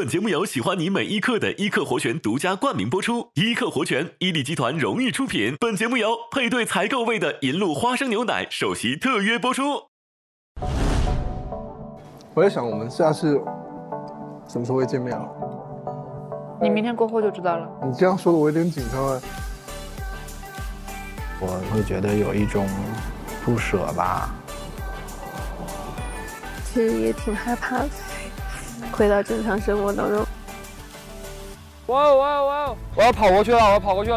本节目由喜欢你每一刻的伊克活泉独家冠名播出，伊克活泉，伊利集团荣誉出品。本节目由配对采购味的银鹭花生牛奶首席特约播出。 我在想，我们下次什么时候会见面啊？ 你明天过后就知道了。 你这样说的，我有点紧张啊。 我会觉得有一种不舍吧。 其实也挺害怕的，回到正常生活当中。 我要跑过去了，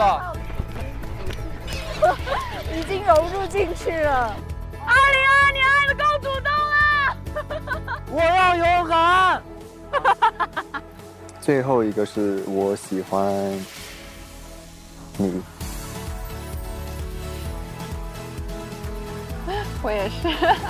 已经融入进去了。2022年爱的够主动啊！ 我要勇敢。 最后一个是我喜欢你。 我也是。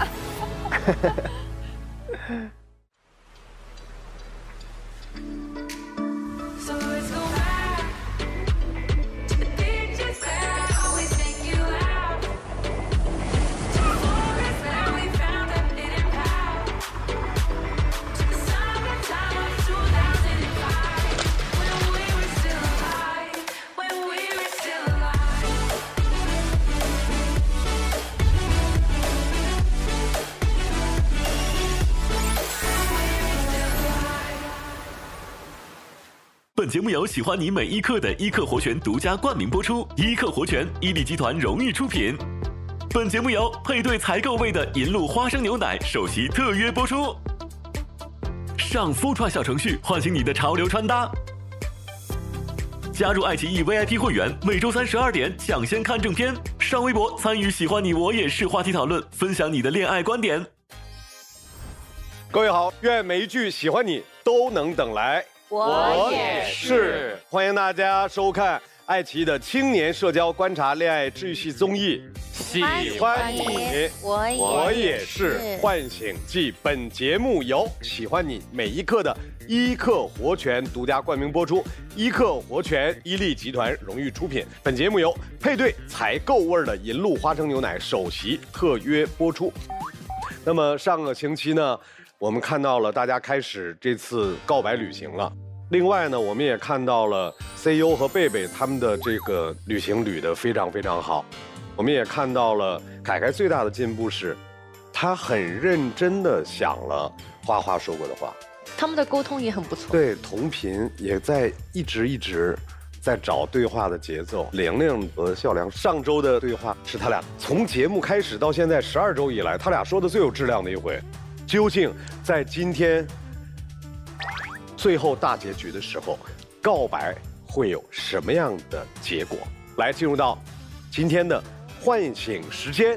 本节目由喜欢你每一刻的伊克活泉独家冠名播出，伊克活泉，伊利集团荣誉出品。本节目由配对采购味的银鹭花生牛奶首席特约播出。上 Foodtry 小程序唤醒你的潮流穿搭。加入爱奇艺 VIP 会员，每周3 12点抢先看正片。上微博参与喜欢你我也是话题讨论，分享你的恋爱观点。 各位好，愿每一句喜欢你都能等来。 我也是，欢迎大家收看爱奇艺的青年社交观察恋爱治愈系综艺《喜欢你》，我也是唤醒记。本节目由喜欢你每一刻的伊克活泉独家冠名播出，伊克活泉伊利集团荣誉出品。本节目由配对采购味的银鹭花生牛奶首席特约播出。那么上个星期呢，我们看到了大家开始这次告白旅行了。另外呢，我们也看到了 CEO 和贝贝他们的这个旅行旅得非常非常好。我们也看到了凯凯最大的进步是，他很认真的想了花花说过的话。 他们的沟通也很不错。对， 同频也在一直在找对话的节奏。玲玲和孝良上周的对话是他俩从节目开始到现在12周以来，他俩说的最有质量的一回。究竟在今天最后大结局的时候，告白会有什么样的结果？来，进入到今天的唤醒时间，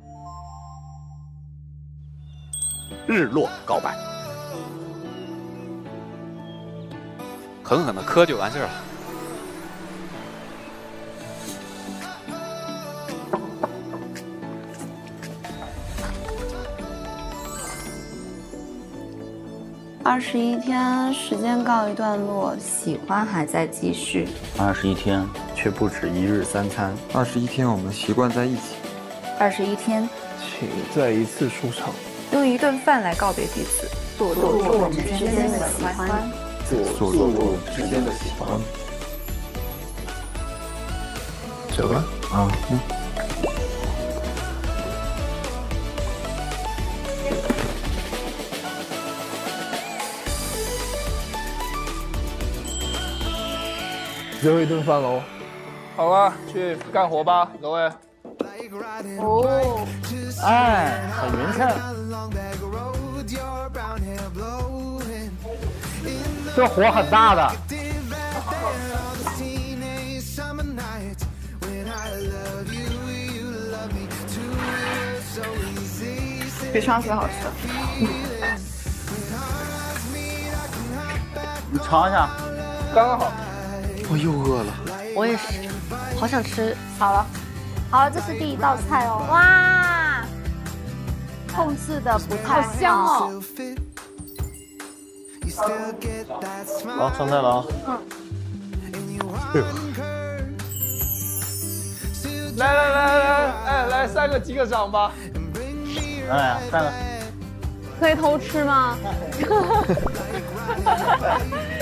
日落告白。 狠狠的磕就完事儿了。 21天，时间告一段落，喜欢还在继续。 21天，却不止一日三餐。 21天，我们习惯在一起。 21天， 请再一次出场。 用一顿饭来告别彼此，做我们之间的喜欢， 做我们之间的喜欢。 走吧。 最后一顿饭喽。 好了，去干活吧，各位。 哦， 哎，很匀称。这活很大的。 比上次好吃。 你尝一下，刚刚好。 我又饿了。 我也是，好想吃。 好了，这是第一道菜哦。哇，控制的不太好香哦。 好，上菜了啊。来3个击个掌吧。来呀，3个。 可以偷吃吗？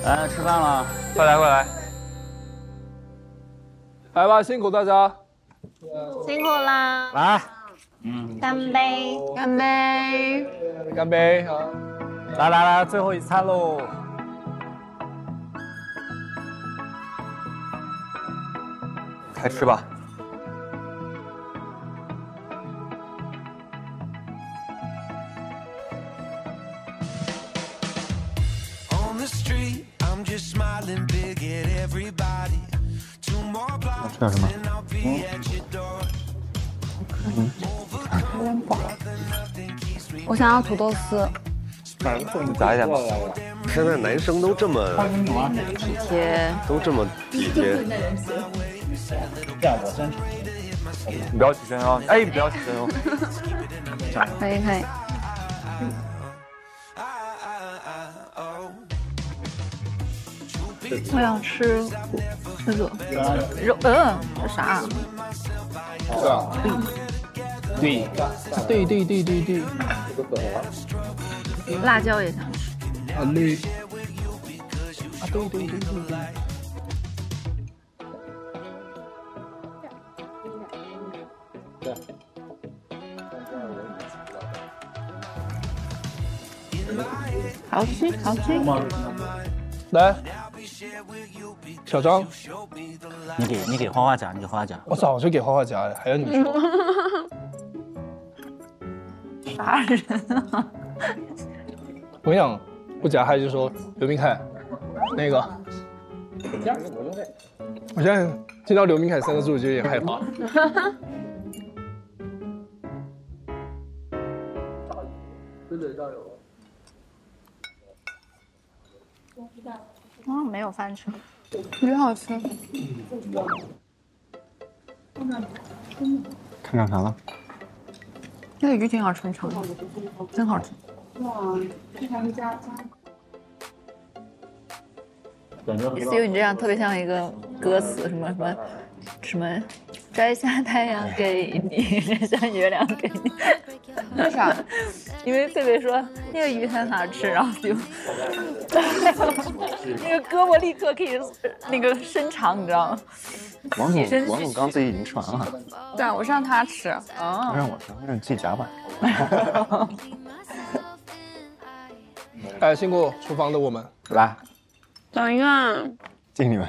来吃饭了， 快来快来！ 来吧，辛苦大家。 辛苦啦！ 来， 干杯！ 干杯！ 干杯啊！ 来来来，最后一餐喽！ 开吃吧。吃点什么？ 我想要土豆丝。 杂一点吧。 现在男生都这么体贴， 都这么体贴。 这样我先吃。 你不要起身哦！哎，不要起身哦！ 可以可以。我想吃那个肉，这啥？ 是啊。对。 对。 辣椒也想吃。 啊对。啊对。 好吃，好吃。 来，小张， 你给花花夹， 我早就给花花夹了，还要你说？ 啥人啊？ 我跟你讲，不夹他就说刘明凯，那个。我现在听到刘明凯3个字我就有点害怕。 没有饭吃，鱼好吃。 看上啥了？ 那个鱼挺好吃，长的，真好吃。哇，思雨，你这样特别像一个歌词，什么，摘下太阳给你，摘下月亮给你。为啥？因为贝贝说那个鱼很好吃，然后就那个胳膊立刻可以那个伸长，你知道吗？ 王总刚自己已经吃完了。 对啊，我是让他吃。哦。 让我吃，让你自己夹吧。 哎，辛苦厨房的我们， 来。 等一下。 敬你们。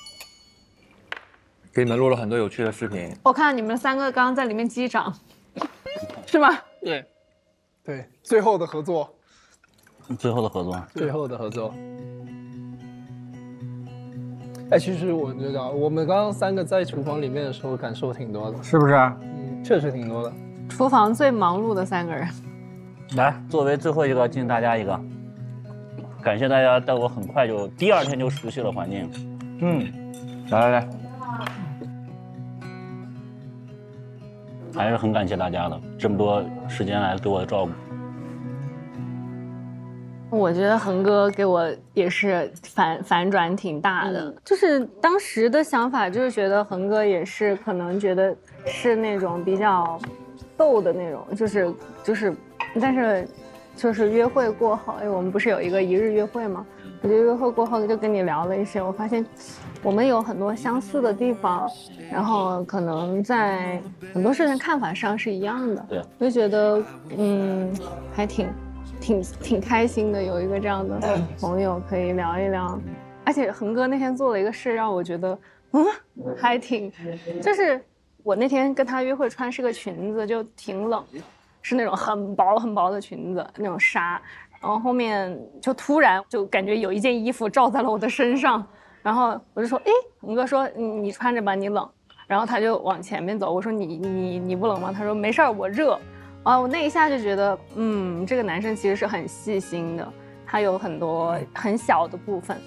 给你们录了很多有趣的视频。 我看你们3个刚刚在里面击掌，是吗？ 对，最后的合作。 最后的合作。 哎，其实我觉得我们刚刚3个在厨房里面的时候感受挺多的， 是不是？ 确实挺多的。 厨房最忙碌的3个人。 来，作为最后一个敬大家一个，感谢大家带我很快就第2天就熟悉了环境。 来。 还是很感谢大家的，这么多时间来对我的照顾。 我觉得恒哥给我也是反转挺大的，就是当时的想法就是觉得恒哥也是可能觉得是那种比较逗的那种，就是，但是就是约会过后，我们不是有一个1日约会吗？我觉得约会过后就跟你聊了一些，我发现我们有很多相似的地方，然后可能在很多事情看法上是一样的。 对， 我就觉得还挺开心的，有一个这样的朋友可以聊一聊。而且恒哥那天做了一个事，让我觉得还挺，就是我那天跟他约会穿是个裙子，就挺冷，是那种很薄很薄的裙子，那种纱。然后后面就突然就感觉有一件衣服罩在了我的身上，然后我就说，哎，恒哥说你穿着吧，你冷。然后他就往前面走，我说你不冷吗？他说没事儿，我热。啊，我那一下就觉得，这个男生其实是很细心的，他有很多很小的部分。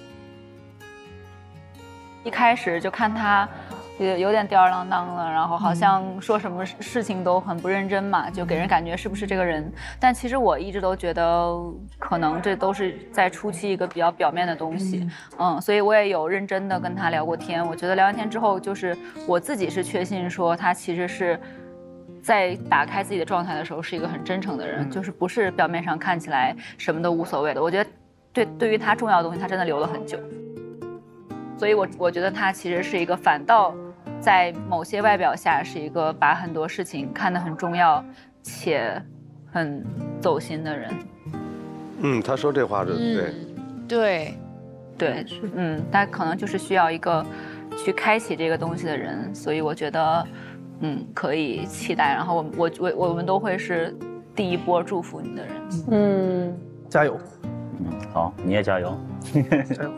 一开始就看他有点吊儿郎当了，然后好像说什么事情都很不认真嘛，就给人感觉是不是这个人。但其实我一直都觉得，可能这都是在初期一个比较表面的东西。所以我也有认真的跟他聊过天。我觉得聊完天之后，就是我自己是确信说他其实是在打开自己的状态的时候是一个很真诚的人，就是不是表面上看起来什么都无所谓的。我觉得对于他重要的东西，他真的留了很久。所以我觉得他其实是一个反倒在某些外表下是一个把很多事情看得很重要且很走心的人。 他说这话是对，他可能就是需要一个去开启这个东西的人，所以我觉得可以期待。然后我们都会是第一波祝福你的人。 加油。 好，你也加油。 加油。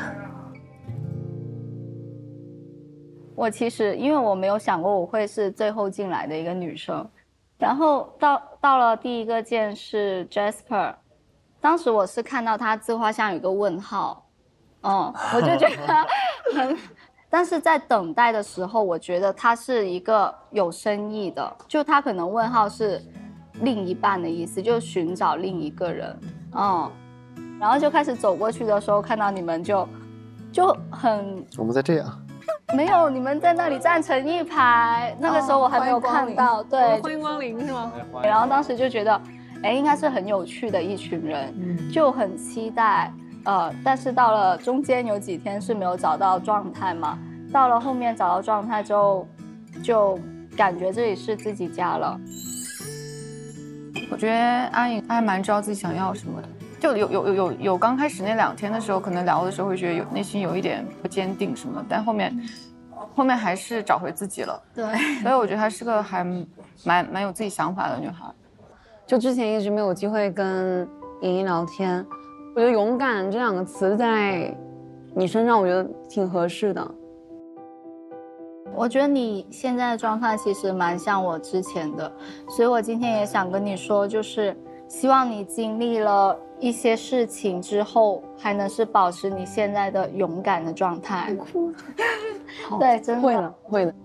我其实因为我没有想过我会是最后进来的一个女生，然后到了第一个键是 Jasper， 当时我是看到他自画像有一个问号，我就觉得很，但是在等待的时候，我觉得他是一个有深意的，就他可能问号是另一半的意思，就寻找另一个人，然后就开始走过去的时候，看到你们就很， 我们在这样。 没有，你们在那里站成一排，那个时候我还没有看到，对， 欢迎光临是吗？ 然后当时就觉得，应该是很有趣的一群人，就很期待，但是到了中间有几天是没有找到状态嘛，到了后面找到状态之后，就感觉这里是自己家了。 我觉得阿颖还蛮知道自己想要什么的。就有刚开始那2天的时候，可能聊的时候会觉得内心有一点不坚定什么，但后面还是找回自己了。 对， 所以我觉得她是个还蛮有自己想法的女孩。 就之前一直没有机会跟莹莹聊天，我觉得勇敢这2个词在你身上，我觉得挺合适的。 我觉得你现在的状态其实蛮像我之前的，所以我今天也想跟你说，就是希望你经历了一些事情之后，还能是保持你现在的勇敢的状态。哭，对，真的会的。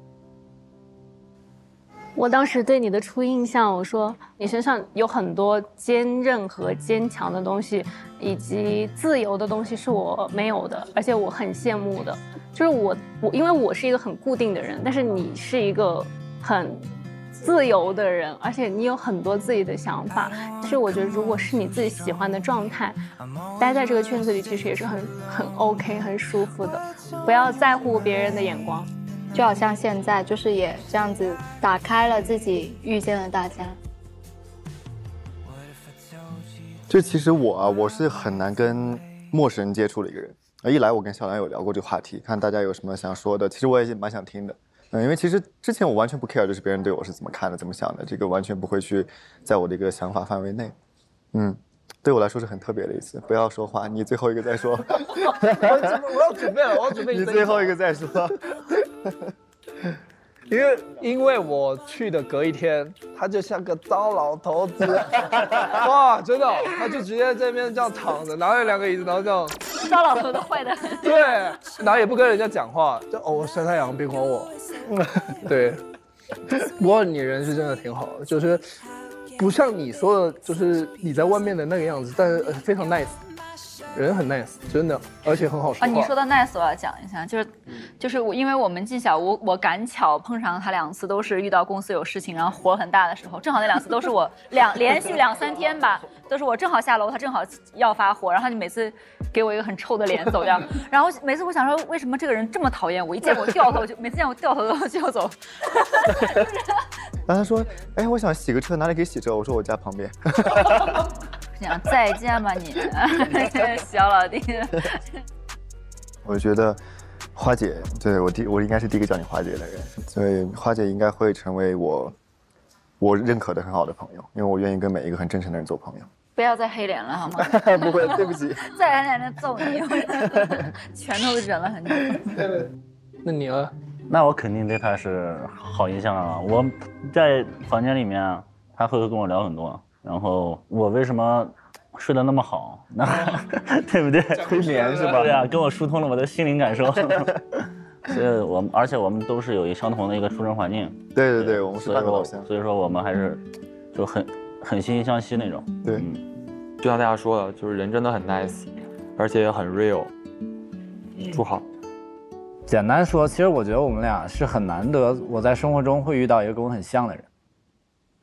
我当时对你的初印象，我说你身上有很多坚韧和坚强的东西，以及自由的东西是我没有的，而且我很羡慕的。就是我因为我是一个很固定的人，但是你是一个很自由的人，而且你有很多自己的想法。其实我觉得，如果是你自己喜欢的状态，待在这个圈子里，其实也是很 OK、很舒服的。不要在乎别人的眼光， 就好像现在就是也这样子打开了自己，遇见了大家。 就其实我是很难跟陌生人接触的一个人。一来我跟小兰有聊过这个话题，看大家有什么想说的，其实我也蛮想听的。因为其实之前我完全不 care， 就是别人对我是怎么看的、怎么想的，这个完全不会去在我的一个想法范围内。对我来说是很特别的一次。不要说话，你最后一个再说。 我要准备了，我要准备。 你最后一个再说。 因为我去的隔一天，他就像个糟老头子，哇，真的，他就直接在那边这样躺着，拿了2个椅子，然后这样。 糟老头子坏的很。 对，然后也不跟人家讲话，就我晒太阳，别管我。对，不过你人是真的挺好的，就是不像你说的，就是你在外面的那个样子，但是非常 nice。人很 nice， 真的，而且很好说话。 你说到 nice， 我要讲一下，就是因为我们技巧，我赶巧碰上他2次，都是遇到公司有事情，然后活很大的时候，正好那2次都是我连续2、3天吧，都是我正好下楼，他正好要发火，然后他就每次给我一个很臭的脸走掉，然后每次我想说为什么这个人这么讨厌我，一见我掉头就每次见我掉头就要走。 然后他说，我想洗个车，哪里可以洗车？我说我家旁边。 想再见吧你，小老弟。 我觉得花姐，对我应该是第一个叫你花姐的人，所以花姐应该会成为我认可的很好的朋友，因为我愿意跟每一个很真诚的人做朋友。 不要再黑脸了好吗？ 不会，对不起。 再黑脸就揍你，拳头忍了很久。 那你呢？ 那我肯定对他是好印象啊！我在房间里面，他会跟我聊很多。然后我为什么睡得那么好？那对不对？ 催眠是吧？ 对啊，跟我疏通了我的心灵感受。所以而且我们都是有相同的一个出生环境。 对，我们是半个老乡。 所以说我们还是就很惺惺相惜那种。 对， 就像大家说的，就是人真的很 nice， 而且也很 real。祝好。 简单说，其实我觉得我们俩是很难得，我在生活中会遇到一个跟我很像的人。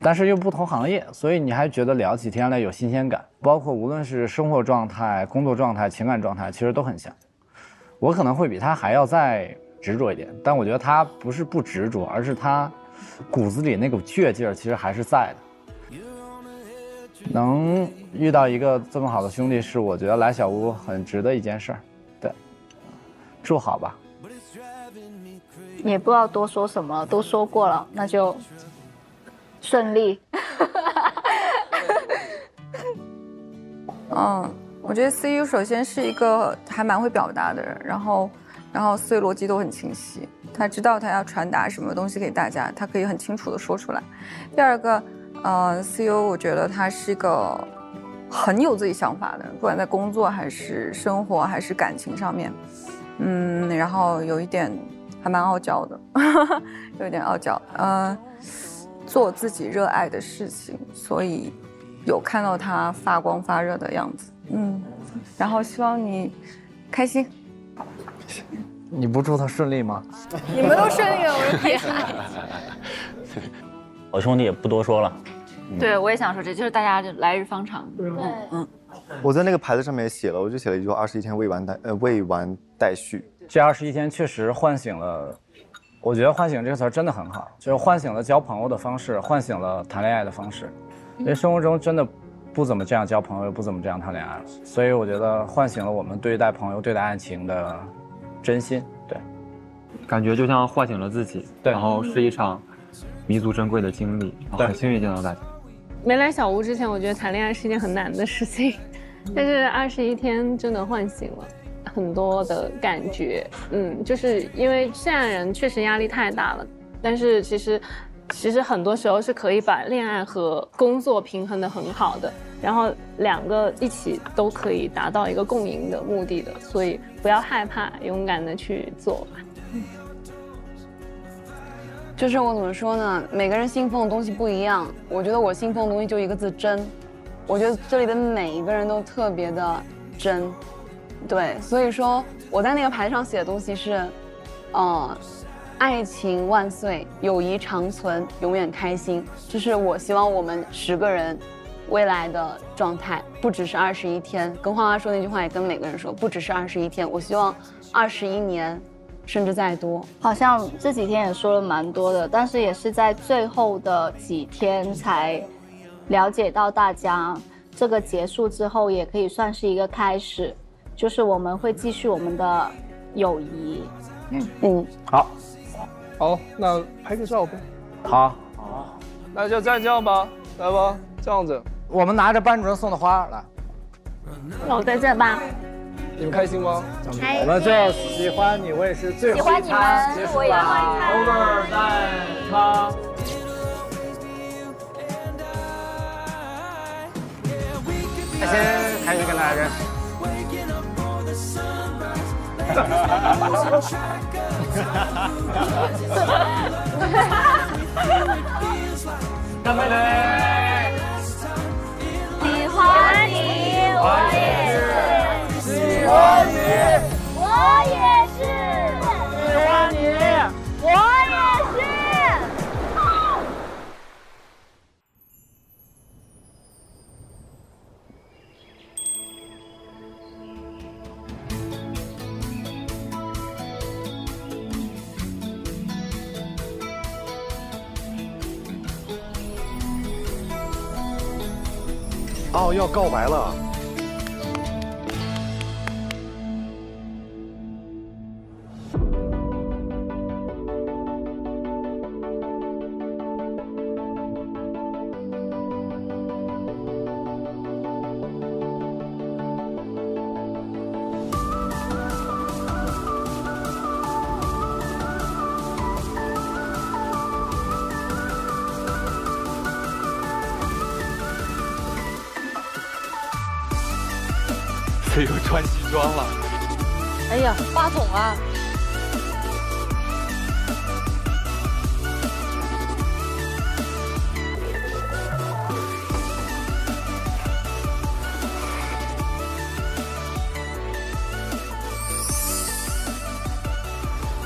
但是又不同行业，所以你还觉得聊起天来有新鲜感，包括无论是生活状态、工作状态、情感状态，其实都很像。我可能会比他还要再执着一点，但我觉得他不是不执着，而是他骨子里那股倔劲儿其实还是在的。能遇到一个这么好的兄弟，是我觉得来小屋很值得一件事儿。对，祝好吧。 也不知道多说什么，都说过了，那就顺利。 我觉得 CU 首先是一个还蛮会表达的人，然后思维逻辑都很清晰，他知道他要传达什么东西给大家，他可以很清楚的说出来。第二个，CU 我觉得他是一个很有自己想法的，不管在工作还是生活还是感情上面，然后有一点还蛮傲娇的，有一点傲娇，做自己热爱的事情，所以有看到他发光发热的样子，然后希望你开心。 你不祝他顺利吗？ 你们都顺利了，我的天！ 我兄弟也不多说了。 对，我也想说，这就是大家就来日方长。 我在那个牌子上面也写了，我就写了一句21天未完待续。 这21天确实唤醒了，我觉得唤醒这个词儿真的很好，就是唤醒了交朋友的方式，唤醒了谈恋爱的方式。因为生活中真的不怎么这样交朋友，不怎么这样谈恋爱了，所以我觉得唤醒了我们对待朋友、对待爱情的真心。对， 感觉就像唤醒了自己， 对， 然后是一场弥足珍贵的经历，很幸运见到大家。 没来小屋之前，我觉得谈恋爱是一件很难的事情，但是21天真的唤醒了很多的感觉。就是因为现在人确实压力太大了，但是其实很多时候是可以把恋爱和工作平衡得很好的，然后两个一起都可以达到一个共赢的目的的，所以不要害怕，勇敢的去做吧。 就是我怎么说呢？每个人信奉的东西不一样，我觉得我信奉的东西就一个字真。我觉得这里的每一个人都特别的真，对，所以说我在那个牌上写的东西是，爱情万岁，友谊长存，永远开心。这是我希望我们10个人未来的状态，不只是21天。跟花花说那句话也跟每个人说，不只是21天，我希望21年。甚至再多， 好像这几天也说了蛮多的，但是也是在最后的几天才了解到大家这个结束之后也可以算是一个开始，就是我们会继续我们的友谊。 好，那拍个照呗。 好， 那就这样吧，来吧，这样子， 我们拿着班主任送的花来。 那我在这吧。 你们开心吗？ 我们就喜欢你，我也是最后一餐结束了。Over 再唱。先开始跟大家认识。干杯嘞！ 喜欢你，我也是。喜欢你，我也是。喜欢你，我也是。 哦，要告白了。这又穿西装了。 哎呀，话筒啊！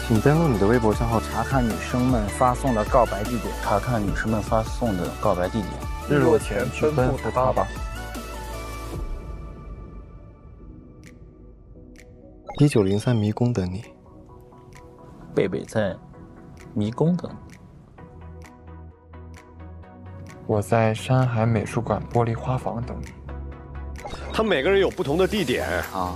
请登录你的微博账号， 查看女生们发送的告白地点。 查看女生们发送的告白地点。 日落前去奔赴他吧。 1903迷宫等你， 贝贝在迷宫等你。 我在山海美术馆玻璃花房等你。 他们每个人有不同的地点啊。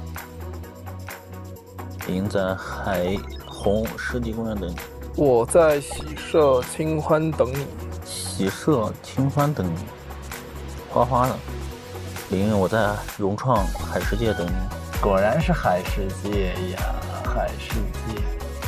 您在海虹湿地公园等你。 我在喜社清欢等你。 喜社清欢等你。花花的。林，我在融创海世界等你。 果然是海世界呀，海世界。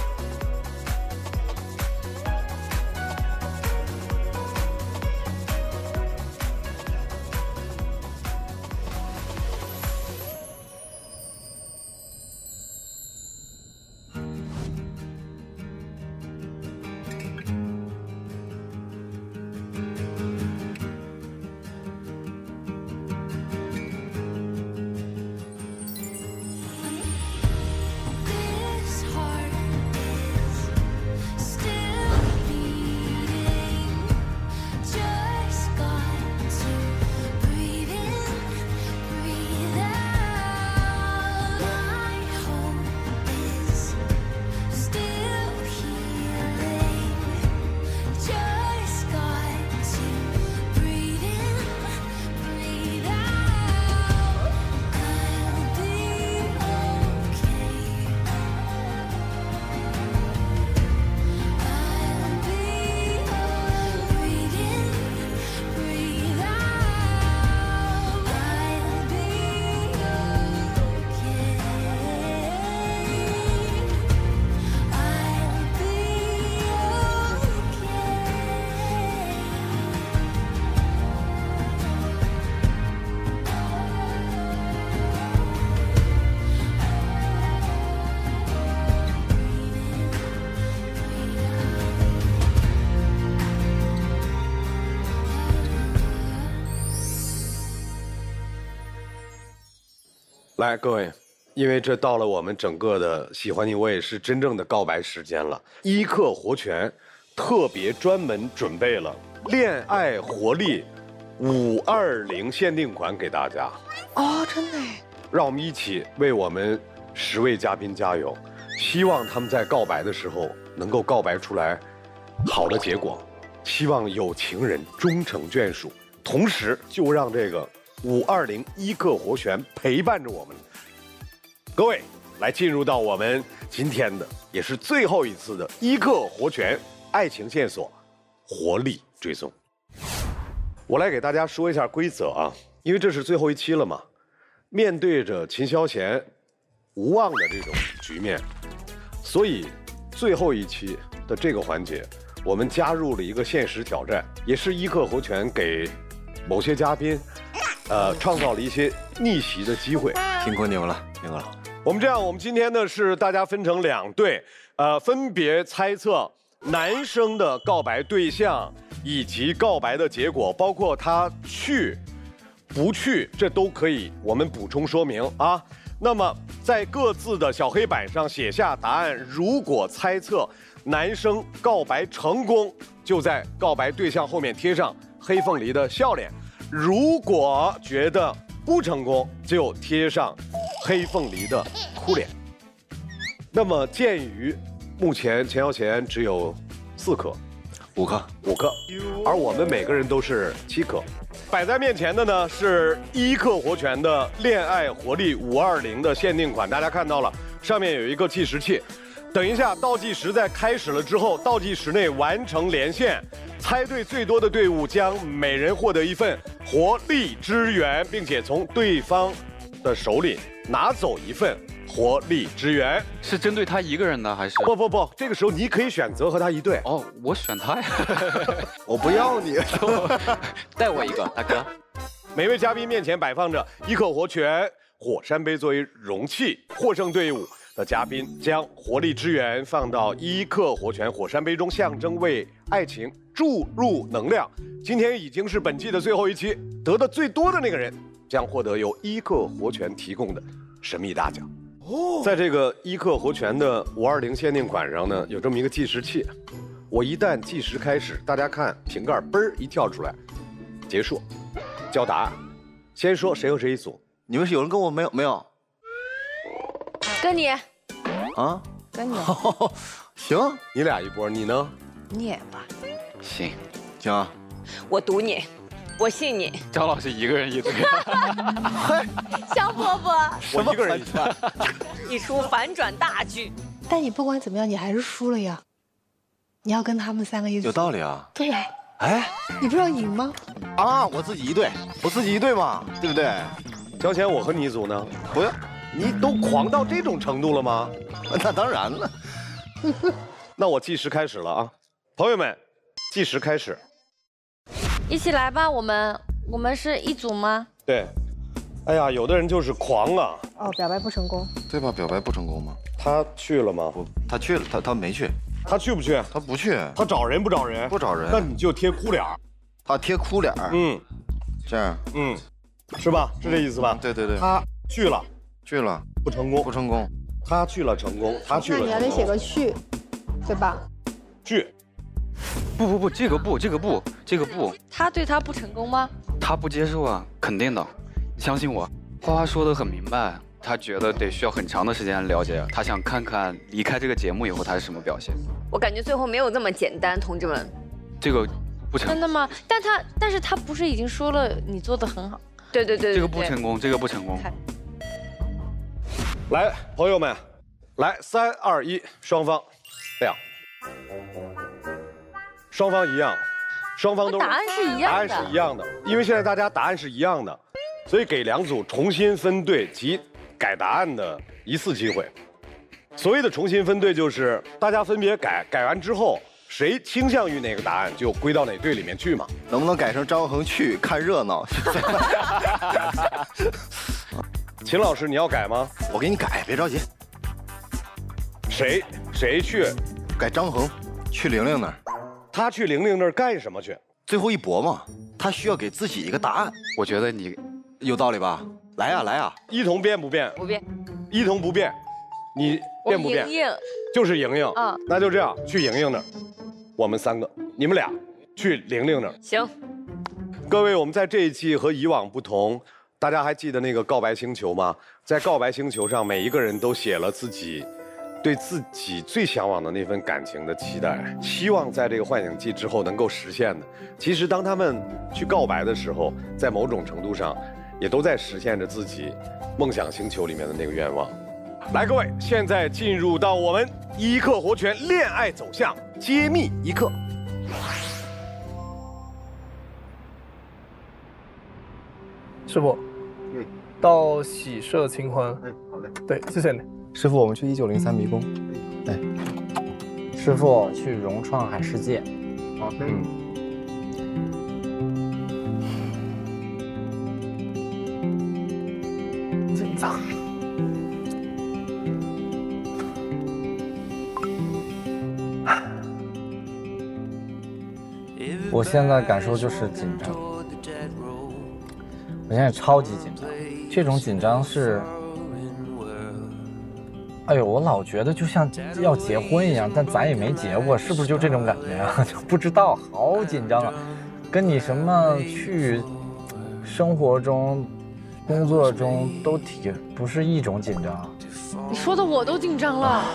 来，各位，因为这到了我们整个的喜欢你我也是真正的告白时间了。一刻活泉特别专门准备了恋爱活力520限定款给大家。 哦，真的？ 让我们一起为我们10位嘉宾加油，希望他们在告白的时候能够告白出来好的结果，希望有情人终成眷属，同时就让这个520一刻活泉陪伴着我们。各位，来进入到我们今天的也是最后一次的一刻活泉爱情线索活力追踪。我来给大家说一下规则啊，因为这是最后一期了嘛，面对着秦霄贤无望的这种局面，所以最后一期的这个环节，我们加入了一个限时挑战，也是一刻活泉给某些嘉宾创造了一些逆袭的机会。 辛苦你们了，辛苦了。 我们这样，我们今天呢是大家分成2队，分别猜测男生的告白对象以及告白的结果，包括他去不去，这都可以我们补充说明啊。那么在各自的小黑板上写下答案，如果猜测男生告白成功，就在告白对象后面贴上黑凤梨的笑脸；如果觉得不成功，就贴上黑凤梨的哭脸。那么鉴于目前钱小钱只有4颗，5颗，而我们每个人都是7颗。摆在面前的呢是一刻活泉的恋爱活力520的限定款，大家看到了，上面有一个计时器。等一下倒计时在开始了之后，倒计时内完成连线，猜对最多的队伍将每人获得一份活力支援，并且从对方的手里拿走一份活力支援。 是针对他一个人呢，还是？ 不，这个时候你可以选择和他一队。 哦，我选他呀。 我不要你， 带我一个，大哥。 每位嘉宾面前摆放着一刻活泉火山杯作为容器，获胜队伍的嘉宾将活力支援放到一刻活泉火山杯中，象征为爱情注入能量。今天已经是本季的最后一期，得的最多的那个人将获得由一刻活泉提供的神秘大奖。 在这个伊克活泉的520限定款上呢，有这么一个计时器。我一旦计时开始，大家看瓶盖嘣儿一跳出来，结束，交答案。先说谁和谁一组？ 你们是有人跟我没有？ 跟你啊？ 跟你。 行，你俩一波，你呢？ 你也吧。 行， 行啊。 我赌你，我信你。 焦老师一个人一队。 小伯伯， 我一个人一队。 一出反转大剧。 但你不管怎么样，你还是输了呀。你要跟他们3个一组。 有道理啊。 对呀。 哎， 你不是要赢吗？ 啊，我自己一队，嘛，对不对？ 交钱我和你一组呢？不要，你都狂到这种程度了吗？ 那当然了。 那我计时开始了啊，朋友们，计时开始。 一起来吧，我们是一组吗？ 对。哎呀，有的人就是狂啊。 哦，表白不成功。 对吧？表白不成功吗？ 他去了吗？ 他去了，他没去。 他去不去？ 他不去。 他找人不找人？ 不找人。 那你就贴哭脸。 他贴哭脸。 嗯， 这样。 嗯，是吧？是这意思吧？ 对。 他去了，不成功。他去了，成功。他去了。 那你还得写个去，对吧？ 去。 不，这个不。 他对他不成功吗？ 他不接受啊，肯定的。相信我，花花说的很明白。他觉得得需要很长的时间了解，他想看看离开这个节目以后他是什么表现。 我感觉最后没有这么简单，同志们。 这个不成。 真的吗？但是他不是已经说了你做的很好？对。 这个不成功。 来，朋友们，来3、2、1，双方亮。双方一样，双方都答案是一样的。 答案是一样的，因为现在大家答案是一样的，所以给2组重新分队及改答案的1次机会。所谓的重新分队，就是大家分别改完之后，谁倾向于哪个答案，就归到哪队里面去嘛。 能不能改成张恒去看热闹？ 秦老师，你要改吗？ 我给你改，别着急。 谁去？ 改张恒，去玲玲那儿。 他去玲玲那儿干什么去？ 最后一搏嘛，他需要给自己一个答案。 我觉得你有道理吧？来呀！ 一同变不变？ 不变。 一同不变，你变不变？ 莹莹就是莹莹。 嗯， 那就这样，去莹莹那儿。我们3个，你们俩去玲玲那儿。 行。 各位，我们在这一期和以往不同，大家还记得那个告白星球吗？在告白星球上，每一个人都写了自己对自己最向往的那份感情的期待，希望在这个幻想季之后能够实现的。其实，当他们去告白的时候，在某种程度上，也都在实现着自己梦想星球里面的那个愿望。来，各位，现在进入到我们伊克活泉恋爱走向揭秘一刻。 师傅，到喜社清欢。好嘞。对，谢谢你。 师傅，我们去1903迷宫。哎， 师傅去融创海世界。 好，紧张。 我现在感受就是紧张，我现在超级紧张，这种紧张是。哎呦，我老觉得就像要结婚一样，但咱也没结过，是不是就这种感觉啊？就不知道，好紧张啊！跟你什么去生活中、工作中都不是一种紧张。 你说的我都紧张了。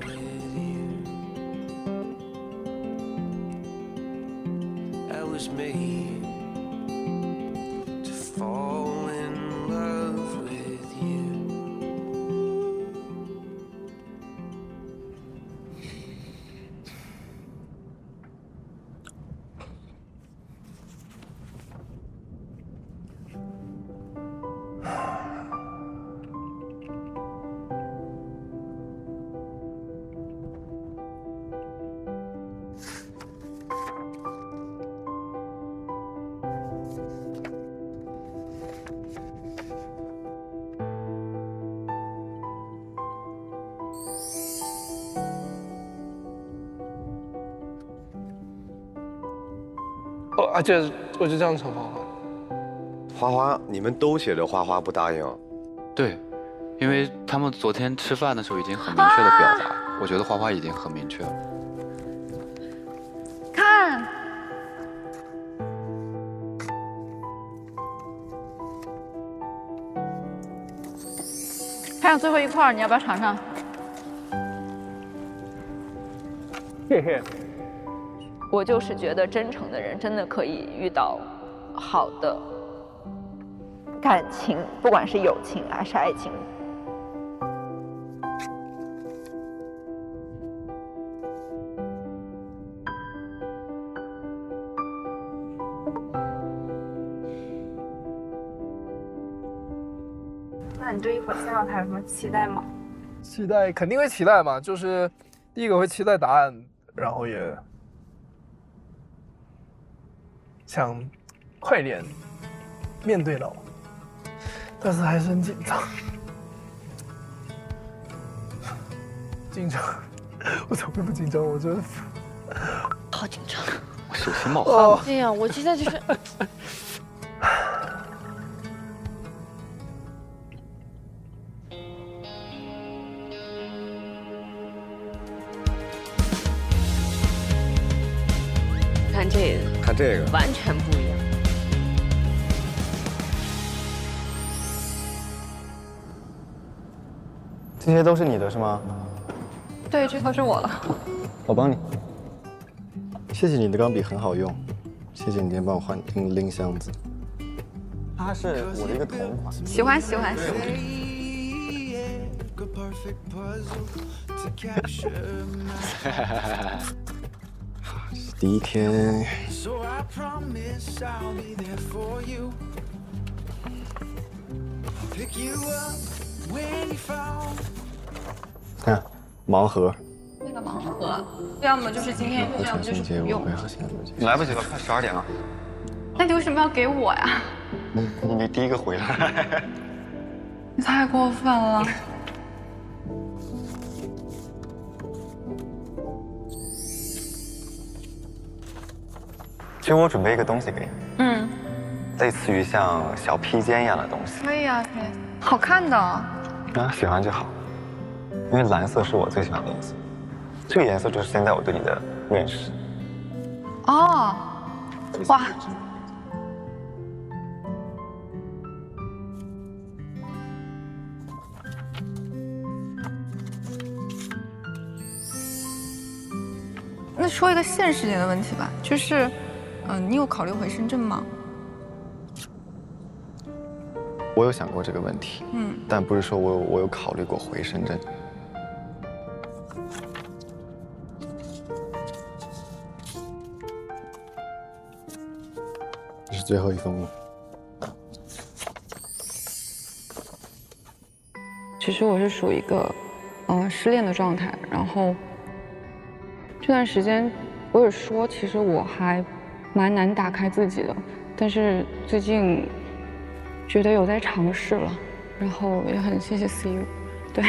而且我就这样成花花。 花花，你们都写着花花不答应。 对， 因为他们昨天吃饭的时候已经很明确的表达，我觉得花花已经很明确了。 看，还有最后一块，你要不要尝尝？ 嘿嘿。 我就是觉得真诚的人真的可以遇到好的感情，不管是友情还是爱情。 那你对一会儿见到他有什么期待吗？ 期待肯定会期待嘛，就是第一个会期待答案，然后也想快点面对到，但是还是很紧张，紧张，我怎么会不紧张？我觉得好紧张， 我手心冒汗。 对呀，我现在就是。看这个， 看这个， 完全不一样。 这些都是你的是吗？ 对，这都是我的。 我帮你。谢谢你的钢笔很好用，谢谢你今天帮我拎箱子。它是我的一个同款。 喜欢喜欢喜欢。 第一天，看盲盒。 那个盲盒，要么就是今天用，要么就是不用。 来不及了，快12点了。 那你为什么要给我呀？ 你第一个回来。 你太过分了。 其实我准备一个东西给你，类似于像小披肩一样的东西。 可以啊，可以，好看的。 啊，喜欢就好，因为蓝色是我最喜欢的颜色。这个颜色就是现在我对你的认识。 哦，哇。那说一个现实点的问题吧，就是。你有考虑回深圳吗？ 我有想过这个问题，但不是说我有考虑过回深圳。这是最后一封了。 其实我是属于一个失恋的状态，然后这段时间我有说，其实我还。蛮难打开自己的，但是最近觉得有在尝试了，然后也很谢谢 See You， 对。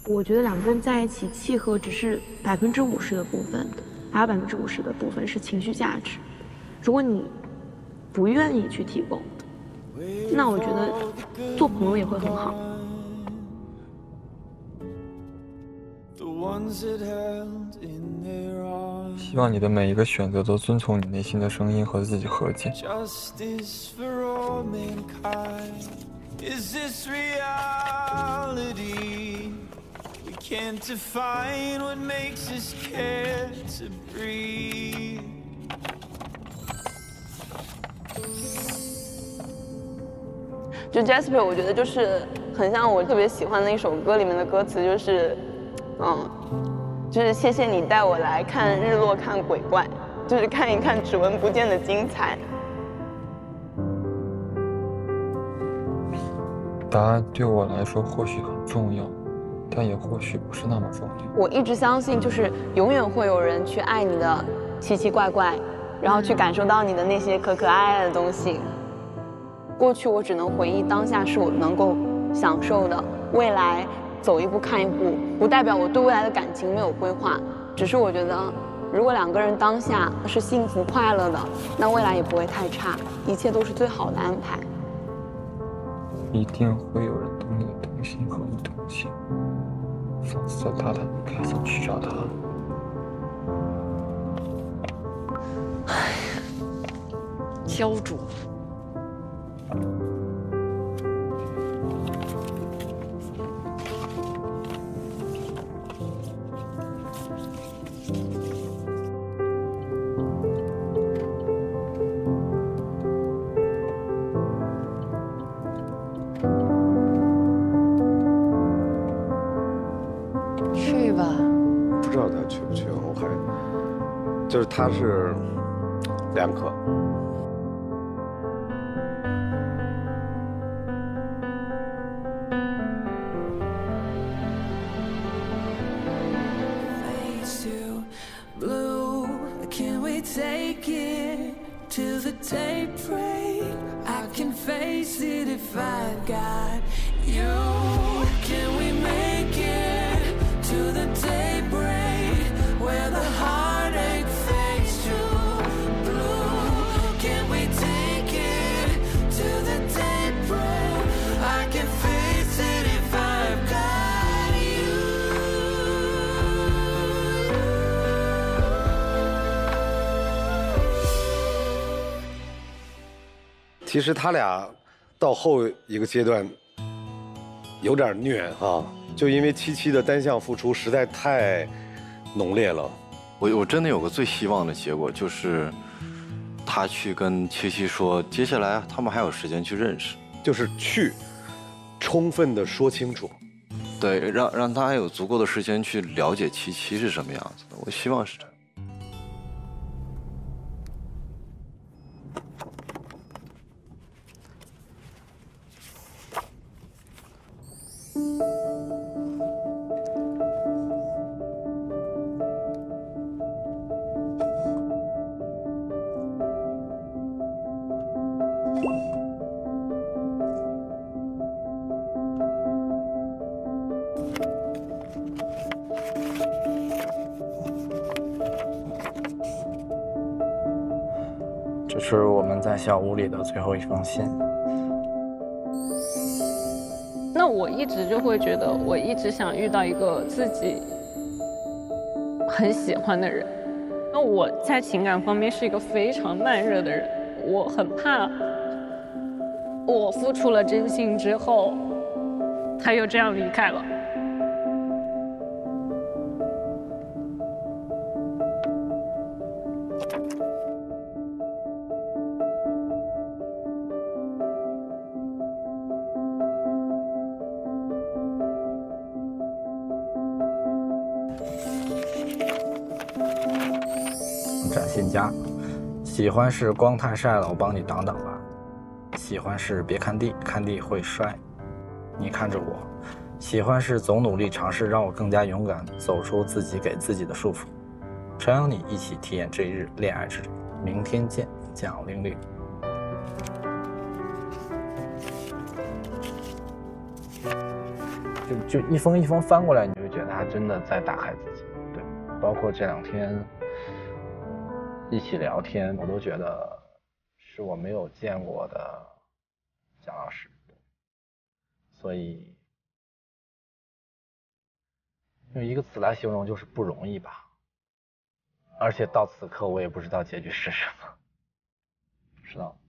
我觉得两个人在一起契合只是50%的部分，还有50%的部分是情绪价值。如果你不愿意去提供，那我觉得做朋友也会很好。 希望你的每一个选择都遵从你内心的声音和自己和解。 就 Jasper， 我觉得就是很像我特别喜欢的一首歌里面的歌词，就是谢谢你带我来看日落看鬼怪，就是看一看只闻不见的精彩。 答案对我来说或许很重要，但也或许不是那么重要。 我一直相信，就是永远会有人去爱你的奇奇怪怪，然后去感受到你的那些可可爱爱的东西。过去我只能回忆，当下是我能够享受的，未来走一步看一步，不代表我对未来的感情没有规划，只是我觉得，如果两个人当下是幸福快乐的，那未来也不会太差，一切都是最好的安排。 一定会有人懂你的动心和你同情，放肆的大胆的开心去找他。 焦灼。 去吧。 不知道他去不去，我还就是他是2颗。 Take it till the day break. I can face it if I've got you. Can we make it to the day break where the heartache fades to blue? Can we take it to the day break? I can face it if I've got you. 其实他俩到后一个阶段有点虐啊，就因为七七的单向付出实在太浓烈了。 我真的有个最希望的结果，就是他去跟七七说，接下来他们还有时间去认识， 就是去充分的说清楚， 对，让他有足够的时间去了解七七是什么样子的。我希望是这样。 这是我们在小屋里的最后一封信。 那我一直就会觉得，我一直想遇到一个自己很喜欢的人。那我在情感方面是一个非常慢热的人，我很怕我付出了真心之后，他又这样离开了。 展信佳，喜欢是光太晒了，我帮你挡挡吧。喜欢是别看地，看地会摔。你看着我，喜欢是总努力尝试让我更加勇敢，走出自己给自己的束缚。常有你一起体验这一日恋爱之旅。明天见，蒋玲玲。就一封一封翻过来，你就他真的在打开自己。对，包括这2天一起聊天，我都觉得是我没有见过的蒋老师，所以用一个词来形容就是不容易吧。而且到此刻我也不知道结局是什么，不知道。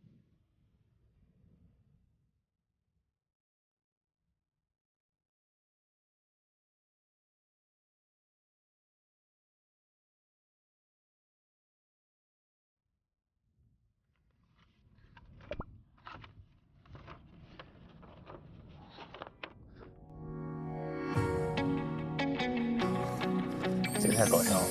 这个太搞笑了。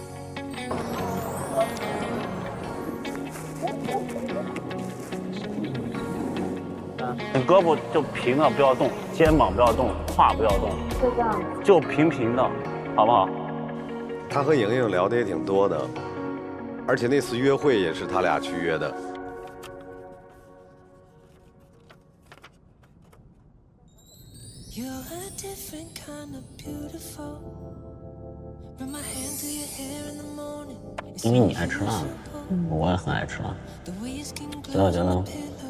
你胳膊就平的不要动，肩膀不要动，胯不要动， 就这样， 就平平的，好不好？ 他和莹莹聊的也挺多的，而且那次约会也是他俩去约的。 因为你爱吃辣，我也很爱吃辣，所以我觉得，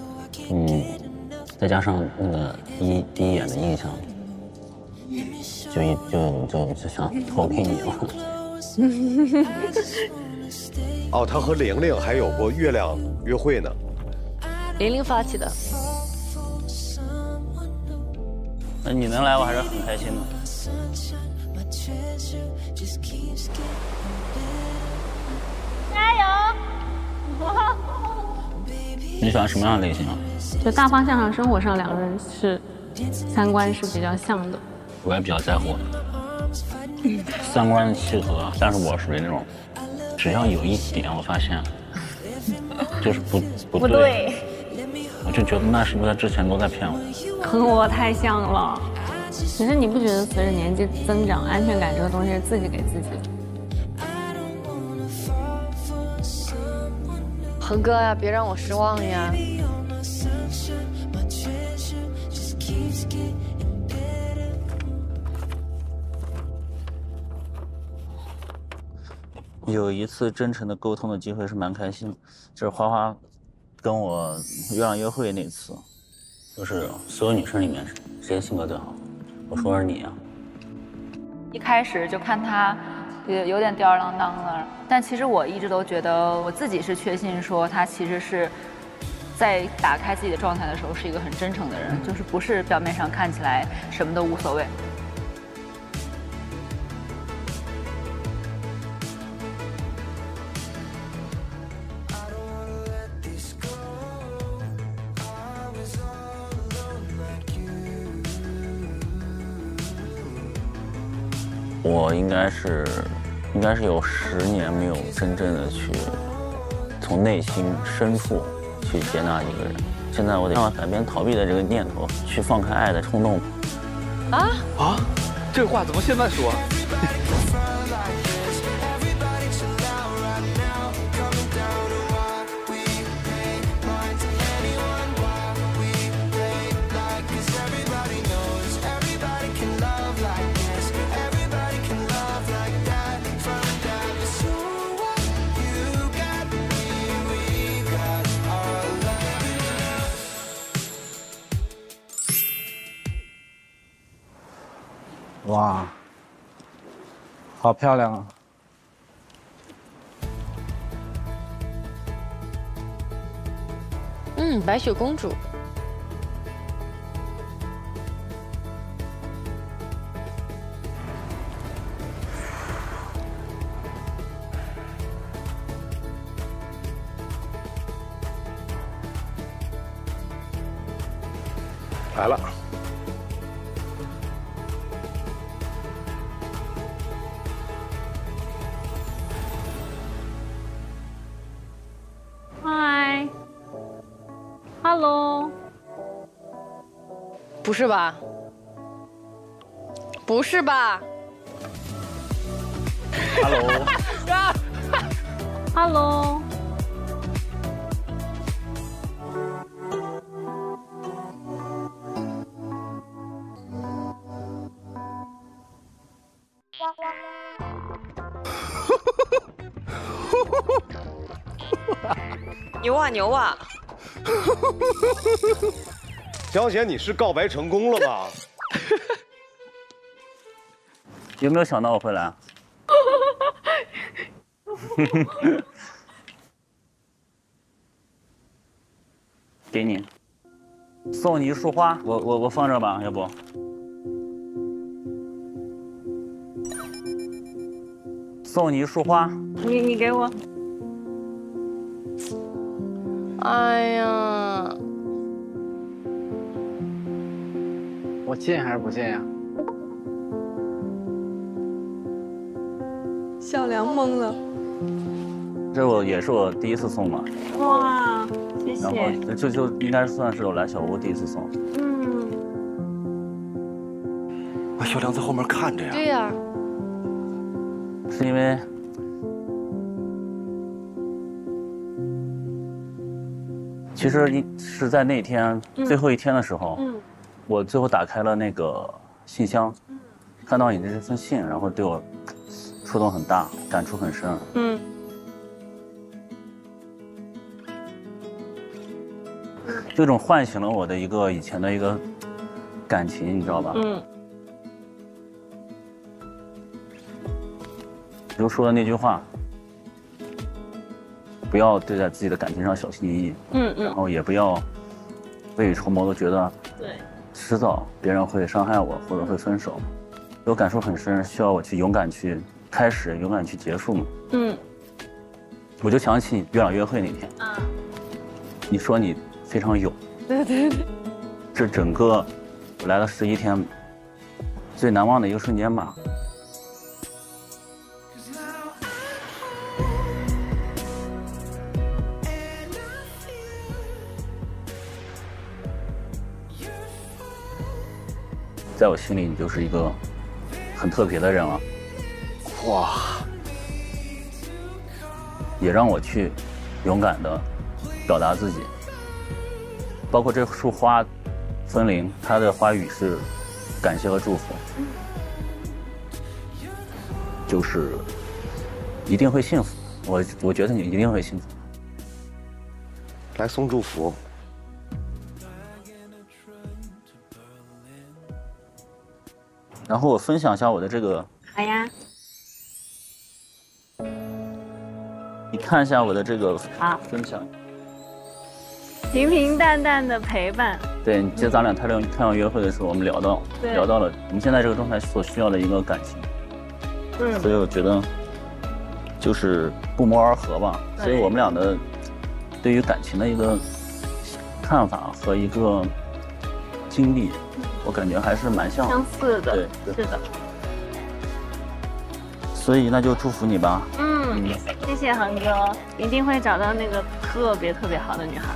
再加上那个第一眼的印象，就想投给你了。 哦，他和玲玲还有过月亮约会呢。 玲玲发起的。 那你能来，我还是很开心的。 加油！ 你喜欢什么样的类型啊？ 就大方向上、生活上，2个人是3观是比较像的。 我也比较在乎3观契合，但是我属于那种，只要有一点我发现就是不对，我就觉得那是不是他之前都在骗我？ 和我太像了。其实你不觉得随着年纪增长，安全感这个东西是自己给自己的？ 恒哥呀，别让我失望呀！ 有一次真诚的沟通的机会是蛮开心的，就是花花跟我月亮约会那次，就是所有女生里面谁性格最好？我说是你啊。 一开始就看他有点吊儿郎当的，但其实我一直都觉得我自己是确信说他其实是在打开自己的状态的时候是一个很真诚的人，就是不是表面上看起来什么都无所谓。 我应该是有10年没有真正的去从内心深处去接纳一个人。现在我得改变逃避的这个念头，去放开爱的冲动。 啊，这话怎么现在说？ 哇，好漂亮啊！ 白雪公主。 来了。 嗨 ，Hello， 不是吧？不是吧 ？Hello，Hello。 牛啊牛啊！ 小贤，你是告白成功了吗？ 有没有想到我会来？给你，送你一束花，我放这儿吧，要不？送你一束花， 你给我。 哎呀， 我进还是不进呀？ 小梁懵了。 这也是我第一次送嘛。 哇，谢然后谢。 就应该算是我来小屋第一次送。 嗯。 小梁在后面看着呀。 对呀。 是因为其实是在那天最后一天的时候，我最后打开了那个信箱，看到你这封信，然后对我触动很大，感触很深。这种唤醒了我的以前的一个感情，你知道吧？就说的那句话，不要对在自己的感情上小心翼翼，然后也不要未雨绸缪的觉得，对，迟早别人会伤害我或者会分手，我感受很深，需要我去勇敢去开始，勇敢去结束嘛。我就想起月朗约会那天，你说你非常勇， 对， 这整个我来了11天，最难忘的一个瞬间吧。在我心里，你就是一个很特别的人了。哇！也让我去勇敢的表达自己。包括这束花，风铃，它的花语是感谢和祝福，就是一定会幸福。我觉得你一定会幸福。 来送祝福。 然后我分享一下我的这个， 好呀， 你看一下我的这个好分享。 平平淡淡的陪伴。 对，你记得咱俩太阳约会的时候，我们聊到了我们现在这个状态所需要的一个感情。所以我觉得就是不谋而合吧。所以我们俩的对于感情的一个看法和一个经历，我感觉还是蛮相似的。 对， 是的。 所以那就祝福你吧。 谢谢恒哥，一定会找到那个特别特别好的女孩。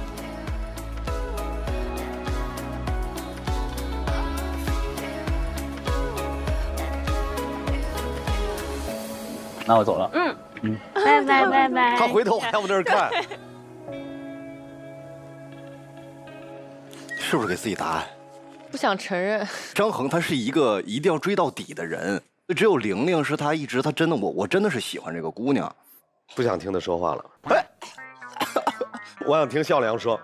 那我走了。 拜拜拜拜。 他回头还往这儿看， 是不是给自己答案？ 不想承认。 张恒他是一个一定要追到底的人，只有玲玲是他真的我真的是喜欢这个姑娘。 不想听他说话了。我想听笑良说。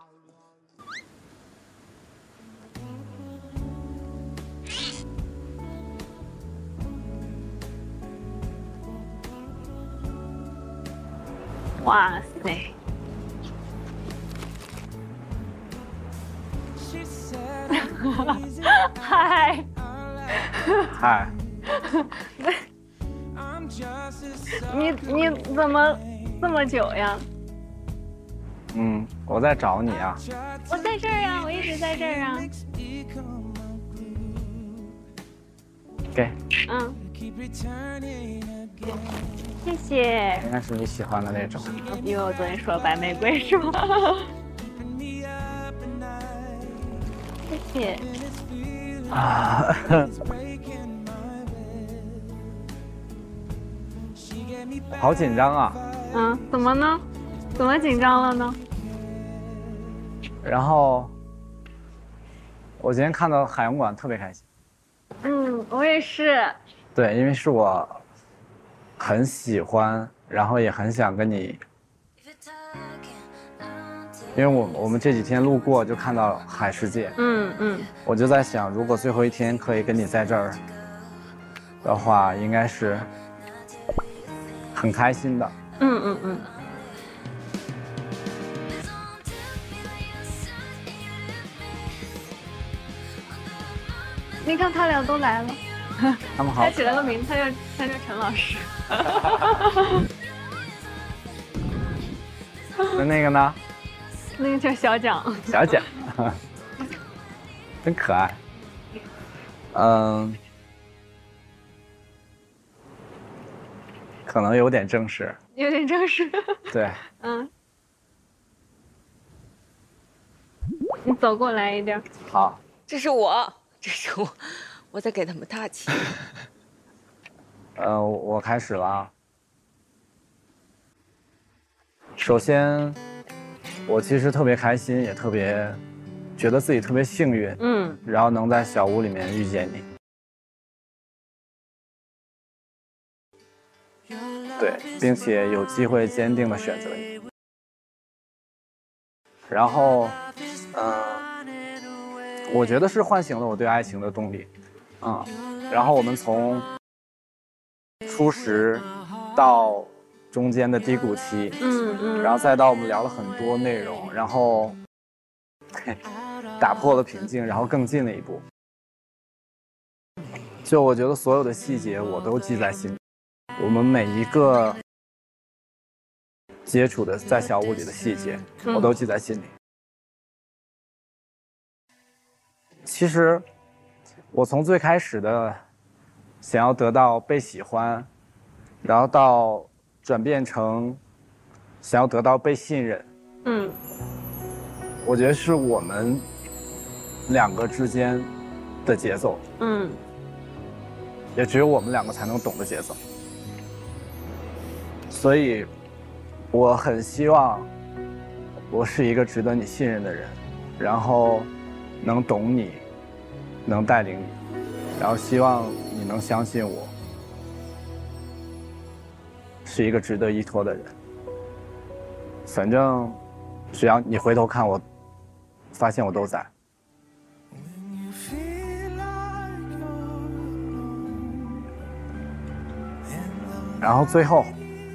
哇塞！嗨， 嗨， 你怎么这么久呀？ 我在找你啊。 我在这儿呀，我一直在这儿啊。 给。 谢谢。 应该是你喜欢的那种。 因为我昨天说了白玫瑰是吗？谢谢。 啊。好紧张啊。 怎么呢？怎么紧张了呢？ 然后我今天看到海洋馆特别开心。 我也是。 对，因为是我很喜欢，然后也很想跟你因为我们这几天路过就看到海世界，我就在想，如果最后一天可以跟你在这儿的话，应该是很开心的。 你看他俩都来了， 他们好。 他起了个名，他叫陈老师。 那个呢？ 那个叫小蒋。 小蒋，真可爱。可能有点正式。 有点正式。 对。 你走过来一点。 好。 这是我，我在给他们打气。 我开始了。首先，我其实特别开心，也特别觉得自己特别幸运，然后能在小屋里面遇见你。对，并且有机会坚定的选择你。然后，我觉得是唤醒了我对爱情的动力，然后我们从初识到中间的低谷期，然后再到我们聊了很多内容，然后打破了瓶颈，然后更进了一步。就我觉得所有的细节我都记在心里，我们每一个接触的在小屋里的细节，我都记在心里。其实，我从最开始的想要得到被喜欢，然后到转变成想要得到被信任，我觉得是我们两个之间的节奏，也只有我们两个才能懂的节奏。所以，我很希望我是一个值得你信任的人，然后能懂你，能带领你，然后希望你能相信我是一个值得依托的人。反正只要你回头看我，发现我都在。然后最后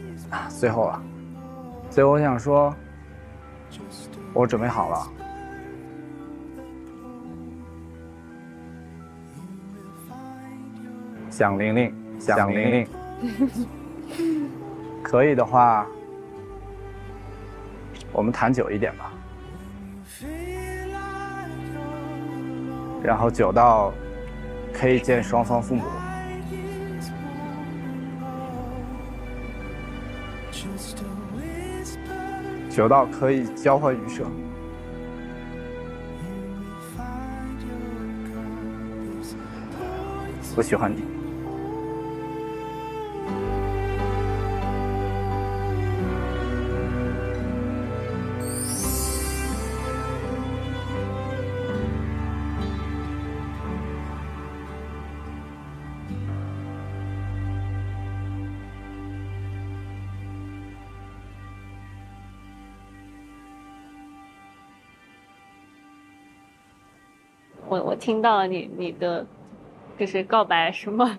我想说，我准备好了。想玲玲，可以的话，我们谈久一点吧。然后久到可以见双方父母，久到可以交换余生。我喜欢你。 我听到了你的就是告白是吗？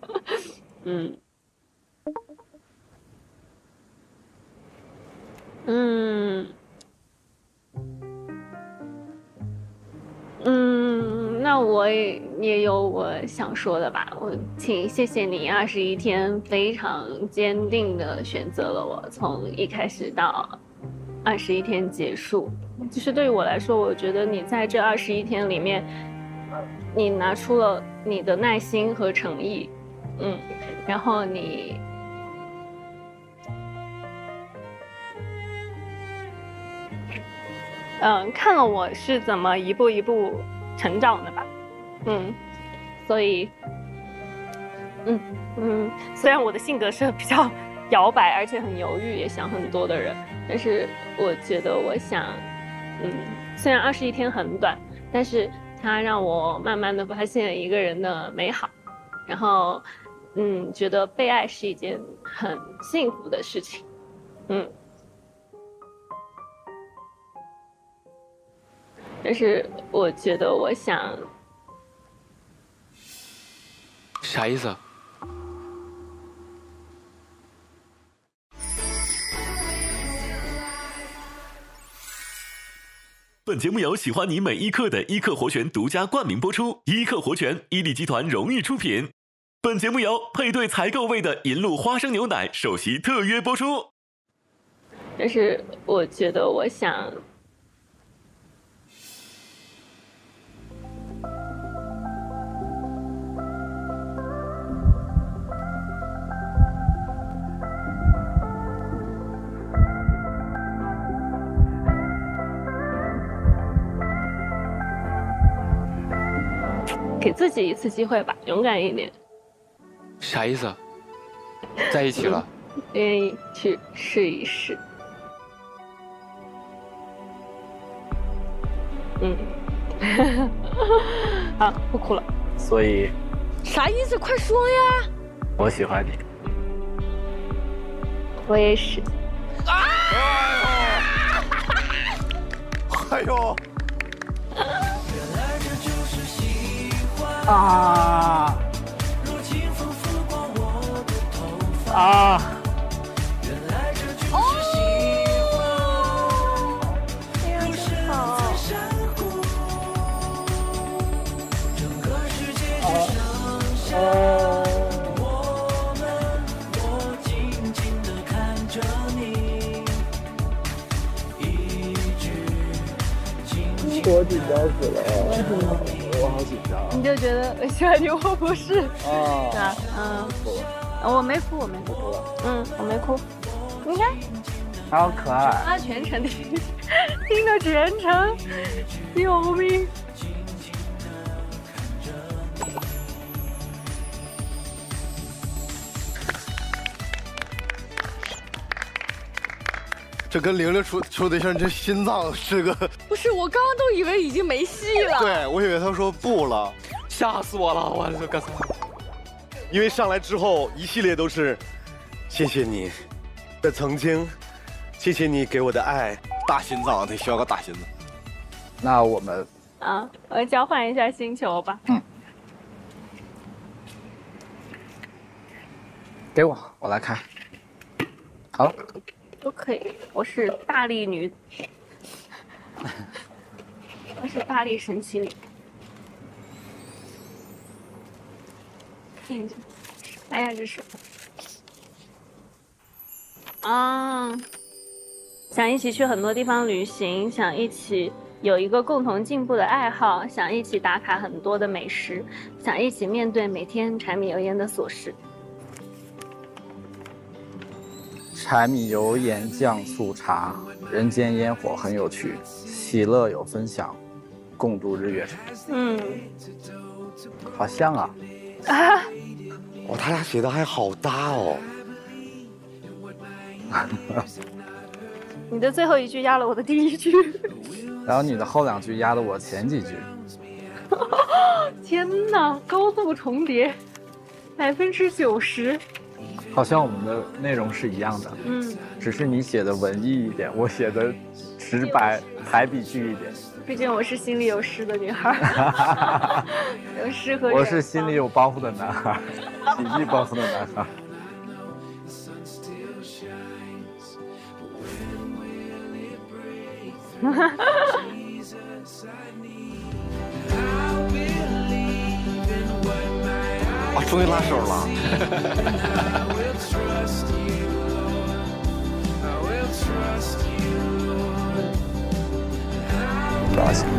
那我也有我想说的吧。谢谢你21天非常坚定的选择了我，从一开始到21天结束。就是对于我来说，我觉得你在这21天里面，你拿出了你的耐心和诚意，然后你看了我是怎么一步一步成长的吧，所以虽然我的性格是比较摇摆而且很犹豫也想很多的人，但是我觉得我想虽然21天很短，但是它让我慢慢的发现一个人的美好，然后觉得被爱是一件很幸福的事情。 但是我觉得我想， 啥意思？ 本节目由喜欢你每一刻的伊克活泉独家冠名播出，伊克活泉伊利集团荣誉出品。本节目由配对才够味的银鹭花生牛奶首席特约播出。 但是我觉得我想，给自己一次机会吧，勇敢一点。 啥意思？在一起了？ 愿意去试一试。好，不哭了。 所以啥意思？快说呀！ 我喜欢你。 我也是。 哎呦！ 啊！啊！ 我紧张死了，我好紧张。 你就觉得我喜欢你，我不是啊？ 是吧？我没哭，我没哭。我没哭。你看， 他好可爱。 他全程听着全程，救命！ 这跟玲玲处对象，这心脏是个…… 不是，我刚刚都以为已经没戏了。 对，我以为他说不了， 吓死我了！我这干啥？ 因为上来之后一系列都是，谢谢你的曾经，谢谢你给我的爱。 大心脏，得需要个大心脏。 那我们我交换一下星球吧。 给我来开。好了。 都可以，我是大力女，我是大力神奇女。哎呀，这是想一起去很多地方旅行，想一起有一个共同进步的爱好，想一起打卡很多的美食，想一起面对每天柴米油盐的琐事。 柴米油盐酱醋茶，人间烟火很有趣，喜乐有分享，共度日月长。好像啊！ 哇，他俩写的还好搭哦。 你的最后一句压了我的第一句， 然后你的后两句压了我前几句。 天哪，高度重叠，90%。 好像我们的内容是一样的，只是你写的文艺一点，我写的直白排比句一点。 毕竟我是心里有诗的女孩，有诗和。 我是心里有包袱的男孩，喜剧包袱的男孩。 哇，终于拉手了。 高兴。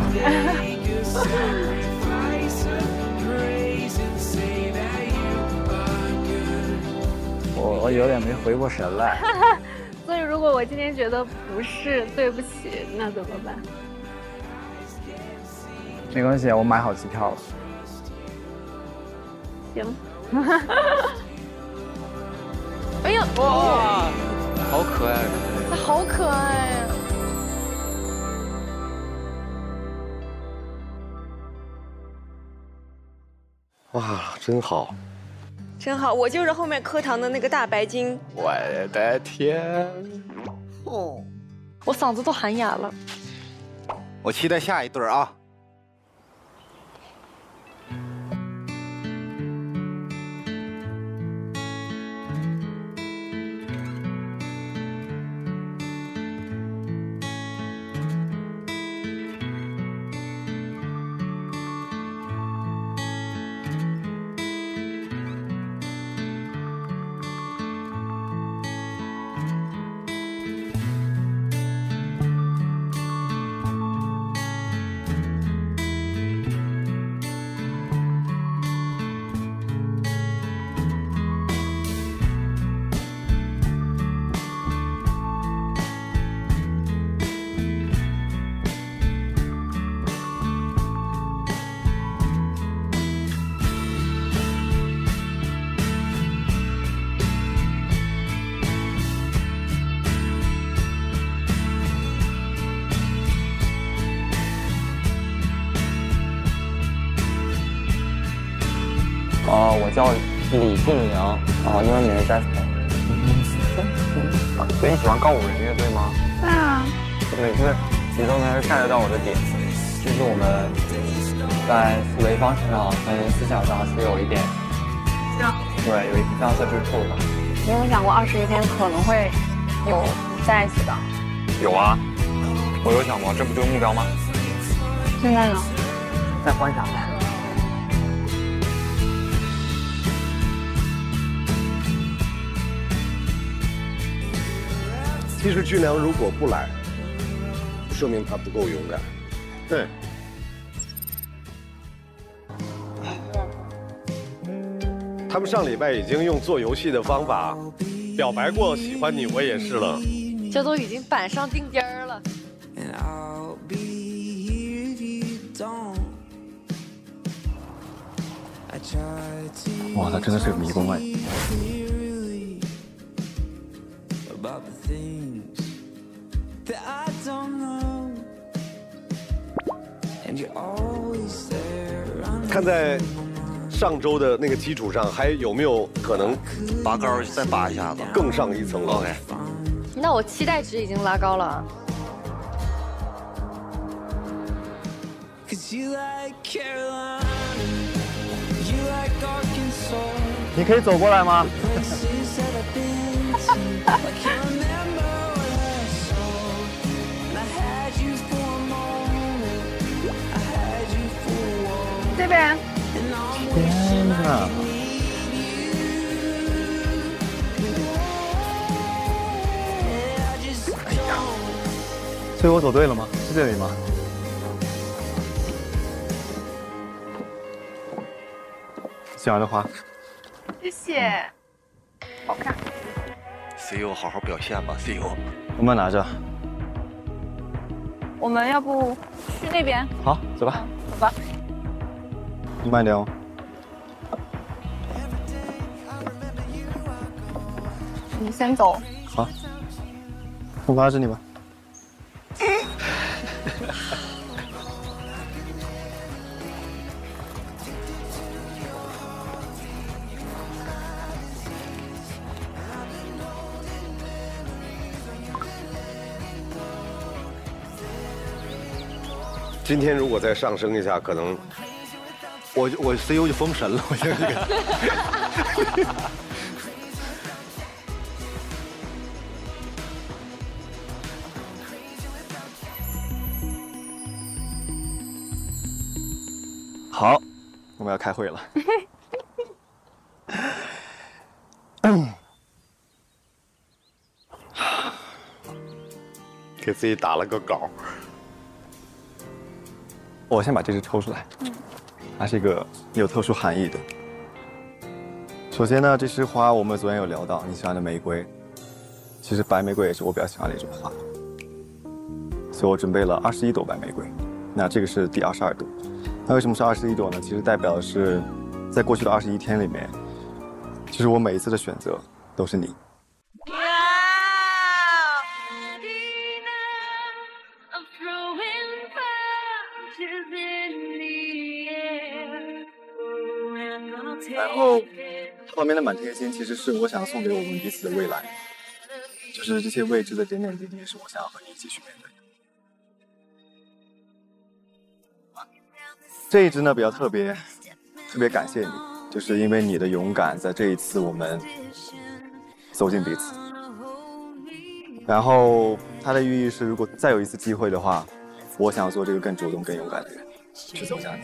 我有点没回过神来。 所以如果我今天觉得不是，对不起，那怎么办？ 没关系，我买好机票了。 行。 哎呀， 哇，好可爱！ 他好可爱呀！ 哇，真好， 真好，我就是后面课堂的那个大白鲸。 我的天！ 哦，我嗓子都喊哑了。 我期待下一对啊。 我叫李俊良，英文名是 Jasper。所以你喜欢告五人乐队吗？ 对啊。 每次其中呢是 get 到我的点，就是我们在思维方式上跟思想上是有一点，对，有一点相似之处的。 你有想过21天可能会有在一起的？ 有啊，我有想过，这不就是目标吗？ 现在呢？ 在观察吧。 其实俊良如果不来，说明他不够勇敢。 对。 他们上礼拜已经用做游戏的方法表白过喜欢你，我也是了。 这都已经板上钉钉了。 哇，他真的是个迷宫哎。 看在上周的那个基础上，还有没有可能拔高再拔一下子， 更上一层楼？ OK。 那我期待值已经拉高了。 你可以走过来吗？ 这边。 天哪！哎呀，所以我走对了吗？是这里吗？喜欢的花。 谢谢。好看。 CEO 好好表现吧 ，CEO。 我们拿着。 我们要不去那边？ 好，走吧。 走吧。 你慢点哦。 你先走。 好，我拉着你吧。 今天如果再上升一下，可能我 CEO 就封神了，我现在这个。好，我们要开会了。 给自己打了个稿。 我先把这支抽出来，它是一个有特殊含义的。首先呢，这枝花我们昨天有聊到，你喜欢的玫瑰，其实白玫瑰也是我比较喜欢的一种花，所以我准备了21朵白玫瑰。那这个是第22朵。那为什么是21朵呢？其实代表的是，在过去的21天里面，其实我每一次的选择都是你。然后，它旁边的满天星其实是我想送给我们彼此的未来，就是这些未知的点点滴滴，是我想要和你一起去面对的。 这一支呢比较特别感谢你，就是因为你的勇敢，在这一次我们走进彼此。然后它的寓意是，如果再有一次机会的话，我想要做这个更主动、更勇敢的人，去走向你。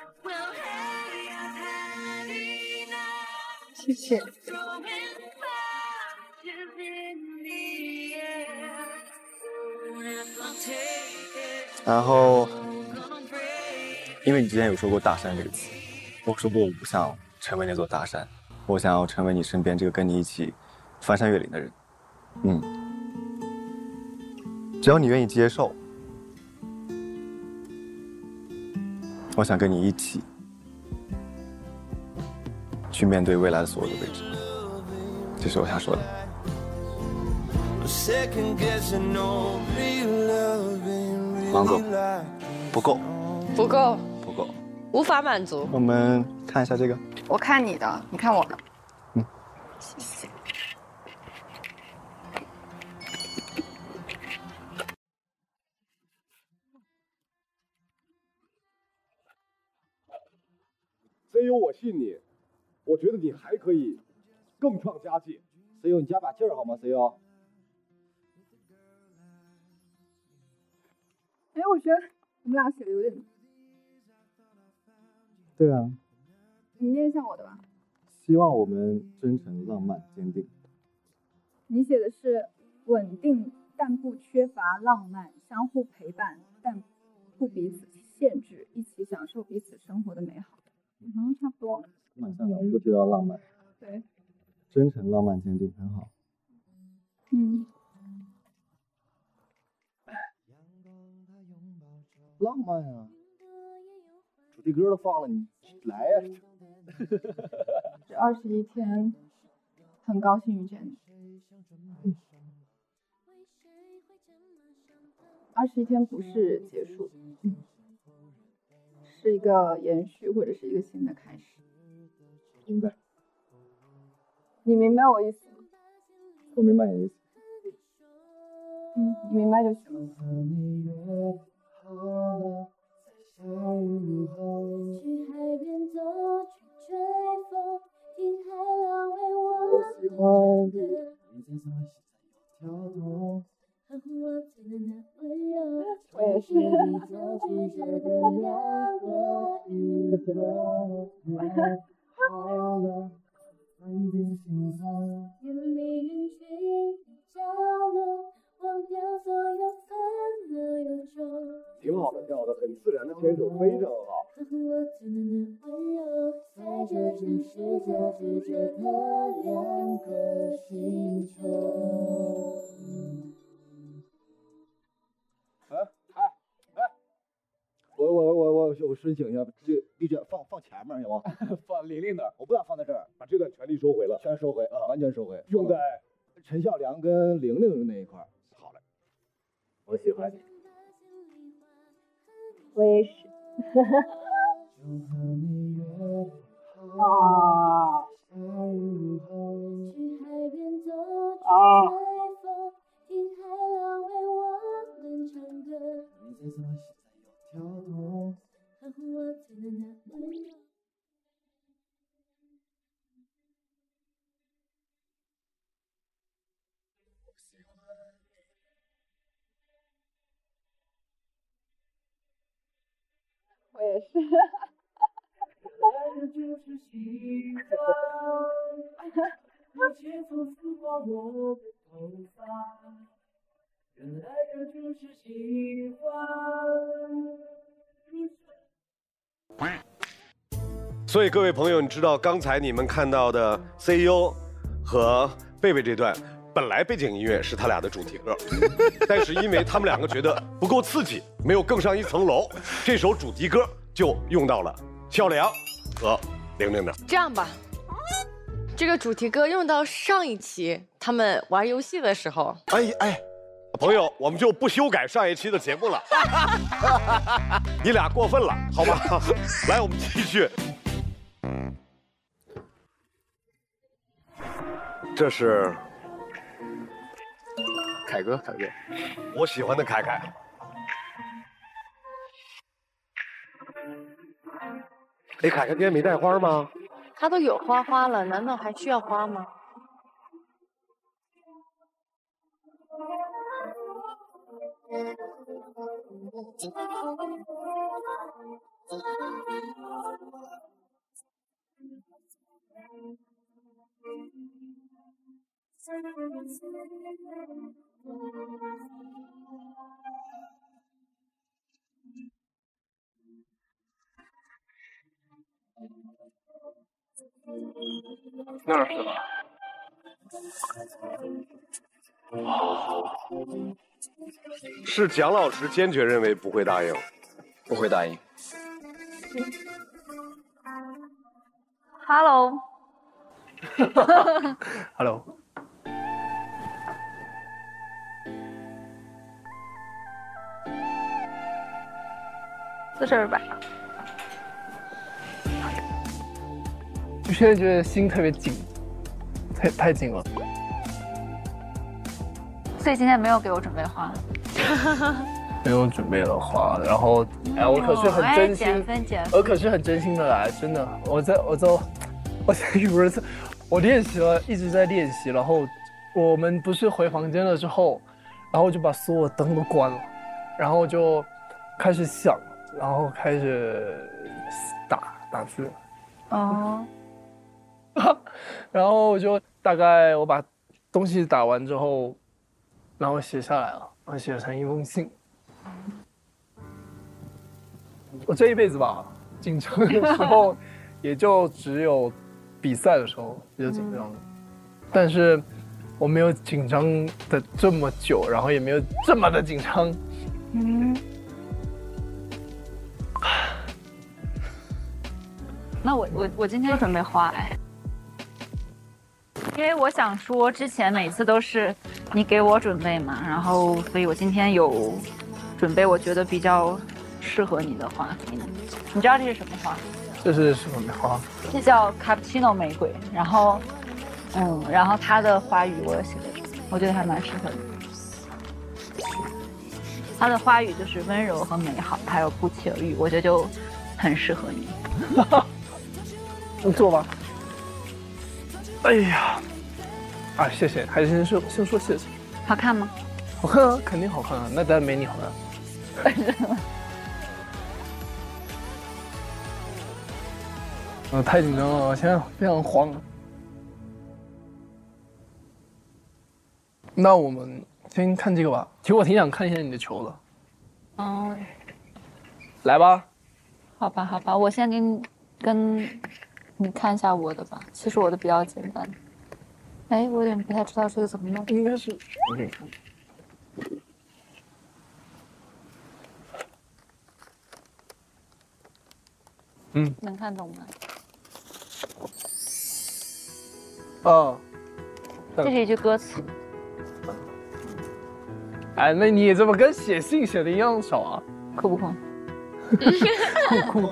谢谢。 然后，因为你之前有说过大山这个词，我说过我不想成为那座大山，我想要成为你身边这个跟你一起翻山越岭的人。只要你愿意接受，我想跟你一起去面对未来的所有的未知。这是我想说的。芒果不够， 不够， 不够， 无法满足。 我们看一下这个。 我看你的，你看我的。谢谢。 CEO， 我信你，我觉得你还可以更创佳绩。 CEO， 你加把劲儿好吗 ？CEO。 哎，我觉得我们俩写的有点。 对啊。 你念一下我的吧。 希望我们真诚、浪漫、坚定。 你写的是稳定但不缺乏浪漫，相互陪伴但不彼此限制，一起享受彼此生活的美好。差不多。 蛮像的，不提到浪漫。 对。 真诚、浪漫、坚定，很好。 浪漫啊！主题歌都放了，你来呀！ 这21天，很高兴遇见你。21天不是结束，是一个延续或者是一个新的开始。 明白。 你明白我意思吗？ 我明白你的意思。 你明白就行了。 去海边走，去吹风，听海浪为我喜欢你在什么跳动，呵护我最暖的温柔。 我也是。 好了，安定心脏，远离人群角落，忘掉所有烦恼忧愁。 挺好的，挺好的，很自然的牵手，非常好。 呵护我最暖的温柔，在这城市交织着的两颗星球。 我申请一下，这丽娟放前面行吗？ 放玲玲那儿， 我不想放在这儿， 把这段全力收回了， 全收回啊，完全收回， 用在陈孝良跟玲玲那一块儿。 好嘞， 我喜欢你。 我也是。我也是。 所以各位朋友，你知道刚才你们看到的 CEO 和贝贝这段，本来背景音乐是他俩的主题歌，但是因为他们两个觉得不够刺激，没有更上一层楼，这首主题歌就用到了孝良和玲玲的。 这样吧，这个主题歌用到上一期他们玩游戏的时候。 朋友，我们就不修改上一期的节目了。你俩过分了，好吧？来，我们继续。这是凯哥， 我喜欢的凯凯。 哎，凯凯今天没带花吗？ 他都有花了，难道还需要花吗？ 那是吧？ 是蒋老师坚决认为不会答应， 不会答应。 Hello， Hello， 42吧。 我现在觉得心特别紧，太紧了。 所以今天没有给我准备花。 没有准备了花，然后哎，我可是很真心，我可是很真心的来，真的，我现在不是，我练习了，一直在练习，然后我们不是回房间了之后，然后就把所有灯都关了，然后就开始想，然后开始打字， 哦， 然后我就大概我把东西打完之后，然后写下来了，我写成一封信。我这一辈子吧，紧张的时候也就只有比赛的时候比较紧张，但是我没有紧张的这么久，然后也没有这么的紧张。 那我今天准备花哎，因为我想说之前每次都是你给我准备嘛，然后所以我今天有准备我觉得比较适合你的花给你。你知道这是什么花？ 这是什么花？ 这叫卡布奇诺玫瑰。然后它的花语我也写了，我觉得还蛮适合你。它的花语就是温柔和美好，还有不期而遇，我觉得就很适合你。 你坐吧。哎呀，啊，谢谢，还是先说谢谢。 好看吗？ 好看啊，肯定好看啊，那当然没你好看。太紧张了，我现在非常慌。那我们先看这个吧。其实我挺想看一下你的球的。 哦， 来吧。 好吧，我先跟你看一下我的吧。其实我的比较简单。哎，我有点不太知道这个怎么弄。 应该是我给你看。 能看懂吗？ 哦， 这是一句歌词。 哎，那你怎么跟写信写的一样少啊？ 酷不酷？ 酷。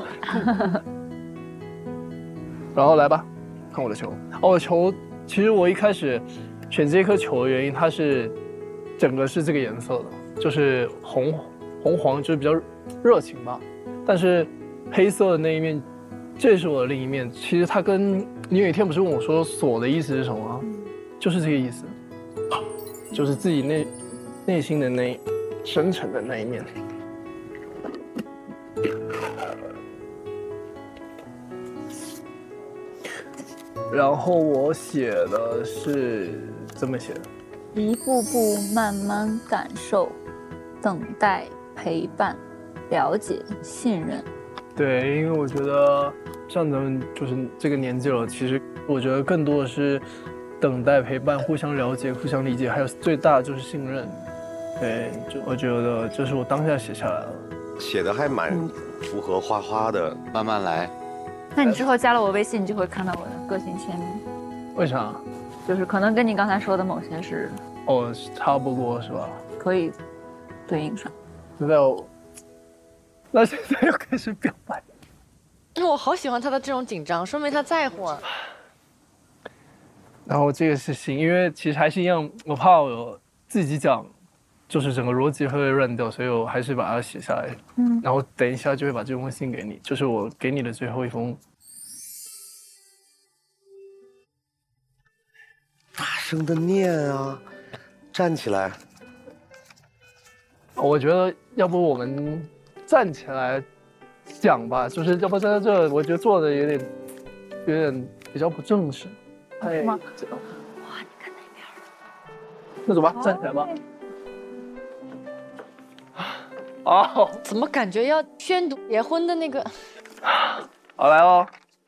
然后来吧，看我的球。我的球，其实我一开始选这颗球的原因，它是整个是这个颜色的，就是红黄，就是比较热情吧。但是黑色的那一面，这是我的另一面。其实它跟你有一天不是问我说锁的意思是什么吗？就是这个意思，就是自己内心的那深沉的那一面。然后我写的是这么写的： 一步步慢慢感受，等待、陪伴、了解、信任。 对，因为我觉得像咱们就是这个年纪了，其实我觉得更多的是等待、陪伴、互相了解、互相理解，还有最大的就是信任。对，我觉得这是我当下写下来的， 写的还蛮符合花花的， 慢慢来。 那你之后加了我微信，你就会看到我的个性签名。 为啥？ 就是可能跟你刚才说的某些是差不多是吧？ 可以对应上。 那现在又开始表白。 我好喜欢他的这种紧张，说明他在乎。 然后这个是信，因为其实还是一样，我怕我自己讲就是整个逻辑会乱掉，所以我还是把它写下来。然后等一下就会把这封信给你，就是我给你的最后一封。 大声的念啊，站起来。 我觉得要不我们站起来讲吧，就是要不站在这，我觉得坐的有点比较不正式。哎，哇，你看那边。那走吧，站起来吧。哦， 怎么感觉要宣读结婚的那个？ 好，来哦。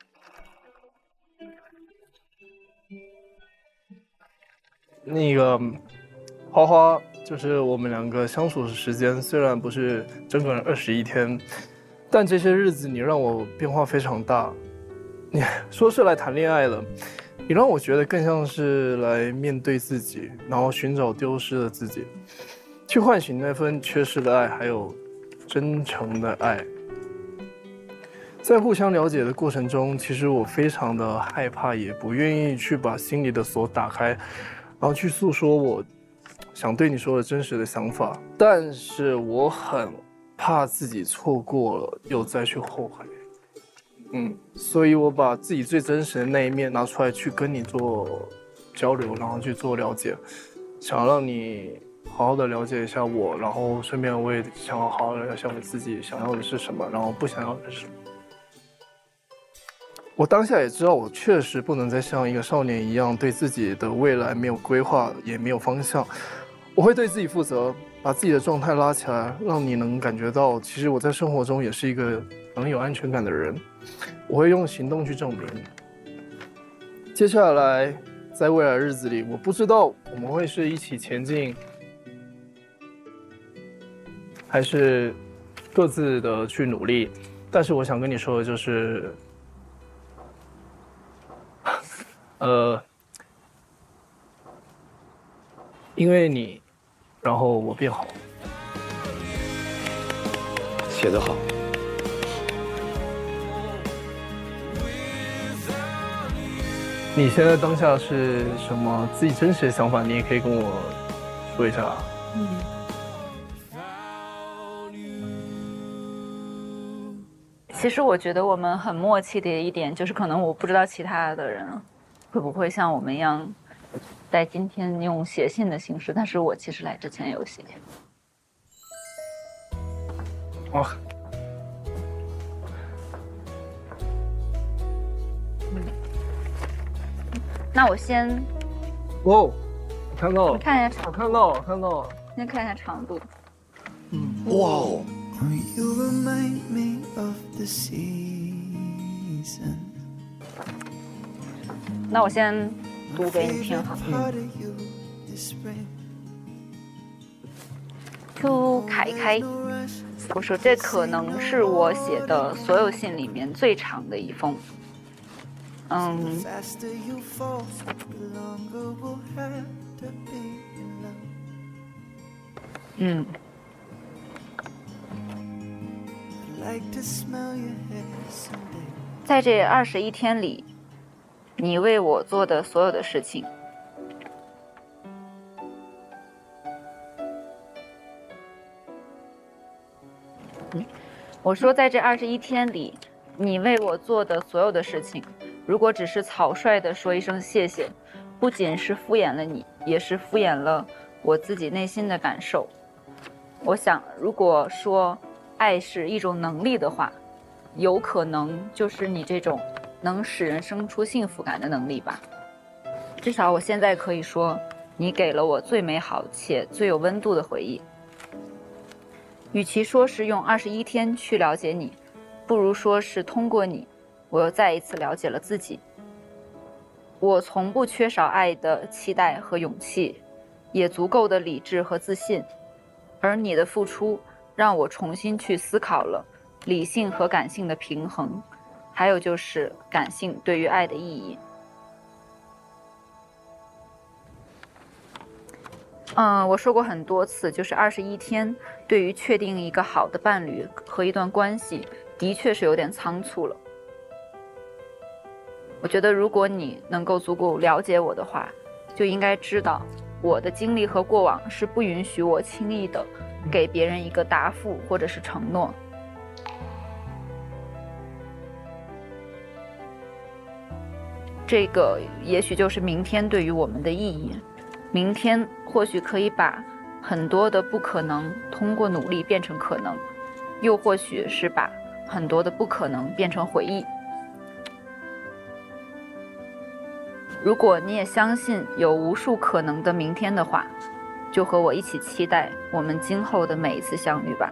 那个花花，就是我们两个相处的时间虽然不是整整21天，但这些日子你让我变化非常大。你说是来谈恋爱了，你让我觉得更像是来面对自己，然后寻找丢失的自己，去唤醒那份缺失的爱，还有真诚的爱。在互相了解的过程中，其实我非常的害怕，也不愿意去把心里的锁打开，然后去诉说我想对你说的真实的想法。但是我很怕自己错过了，又再去后悔。所以我把自己最真实的那一面拿出来去跟你做交流，然后去做了解，想让你好好的了解一下我，然后顺便我也想要好好的了解我自己想要的是什么，然后不想要的是什么。我当下也知道，我确实不能再像一个少年一样，对自己的未来没有规划，也没有方向。我会对自己负责，把自己的状态拉起来，让你能感觉到，其实我在生活中也是一个能有安全感的人。我会用行动去证明。接下来，在未来的日子里，我不知道我们会是一起前进，还是各自的去努力。但是我想跟你说的就是，因为你，然后我变好。 写得好。 你现在当下是什么自己真实的想法？你也可以跟我说一下。 其实我觉得我们很默契的一点就是，可能我不知道其他的人会不会像我们一样，在今天用写信的形式，但是我其实来之前有写。 哇。 那我先， 哦，我看到了， 你看一下长度， 我看到了，看到了。 先看一下长度。 哇哦。 那我先读给你听哈。Q 凯凯，我说这可能是我写的所有信里面最长的一封。在这21天里，你为我做的所有的事情，我说在这21天里，你为我做的所有的事情，如果只是草率地说一声谢谢，不仅是敷衍了你，也是敷衍了我自己内心的感受。我想，如果说爱是一种能力的话，有可能就是你这种能使人生出幸福感的能力吧。至少我现在可以说，你给了我最美好且最有温度的回忆。与其说是用21天去了解你，不如说是通过你，我又再一次了解了自己。我从不缺少爱的期待和勇气，也足够的理智和自信。而你的付出让我重新去思考了理性和感性的平衡，还有就是感性对于爱的意义。我说过很多次，就是21天对于确定一个好的伴侣和一段关系，的确是有点仓促了。我觉得如果你能够足够了解我的话，就应该知道我的经历和过往是不允许我轻易的给别人一个答复或者是承诺。这个也许就是明天对于我们的意义。明天或许可以把很多的不可能通过努力变成可能，又或许是把很多的不可能变成回忆。如果你也相信有无数可能的明天的话，就和我一起期待我们今后的每一次相遇吧。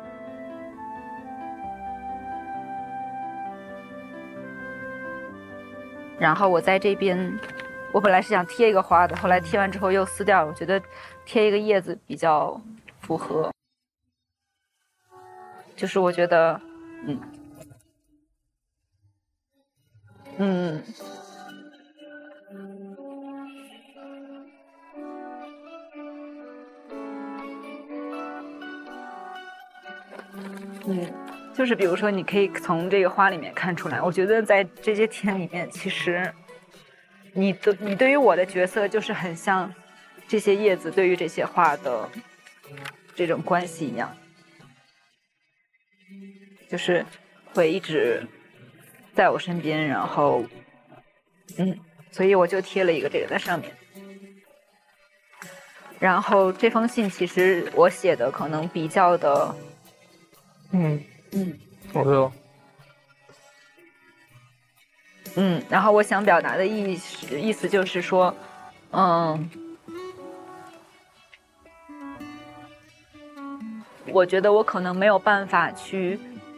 然后我在这边，我本来是想贴一个花的，后来贴完之后又撕掉了，我觉得贴一个叶子比较符合。就是我觉得，就是比如说，你可以从这个花里面看出来，我觉得在这些天里面，其实你对于我的角色就是很像这些叶子对于这些花的这种关系一样，就是会一直在我身边，然后所以我就贴了一个这个在上面。然后这封信其实我写的可能比较的我知道。 然后我想表达的意思就是说，我觉得我可能没有办法去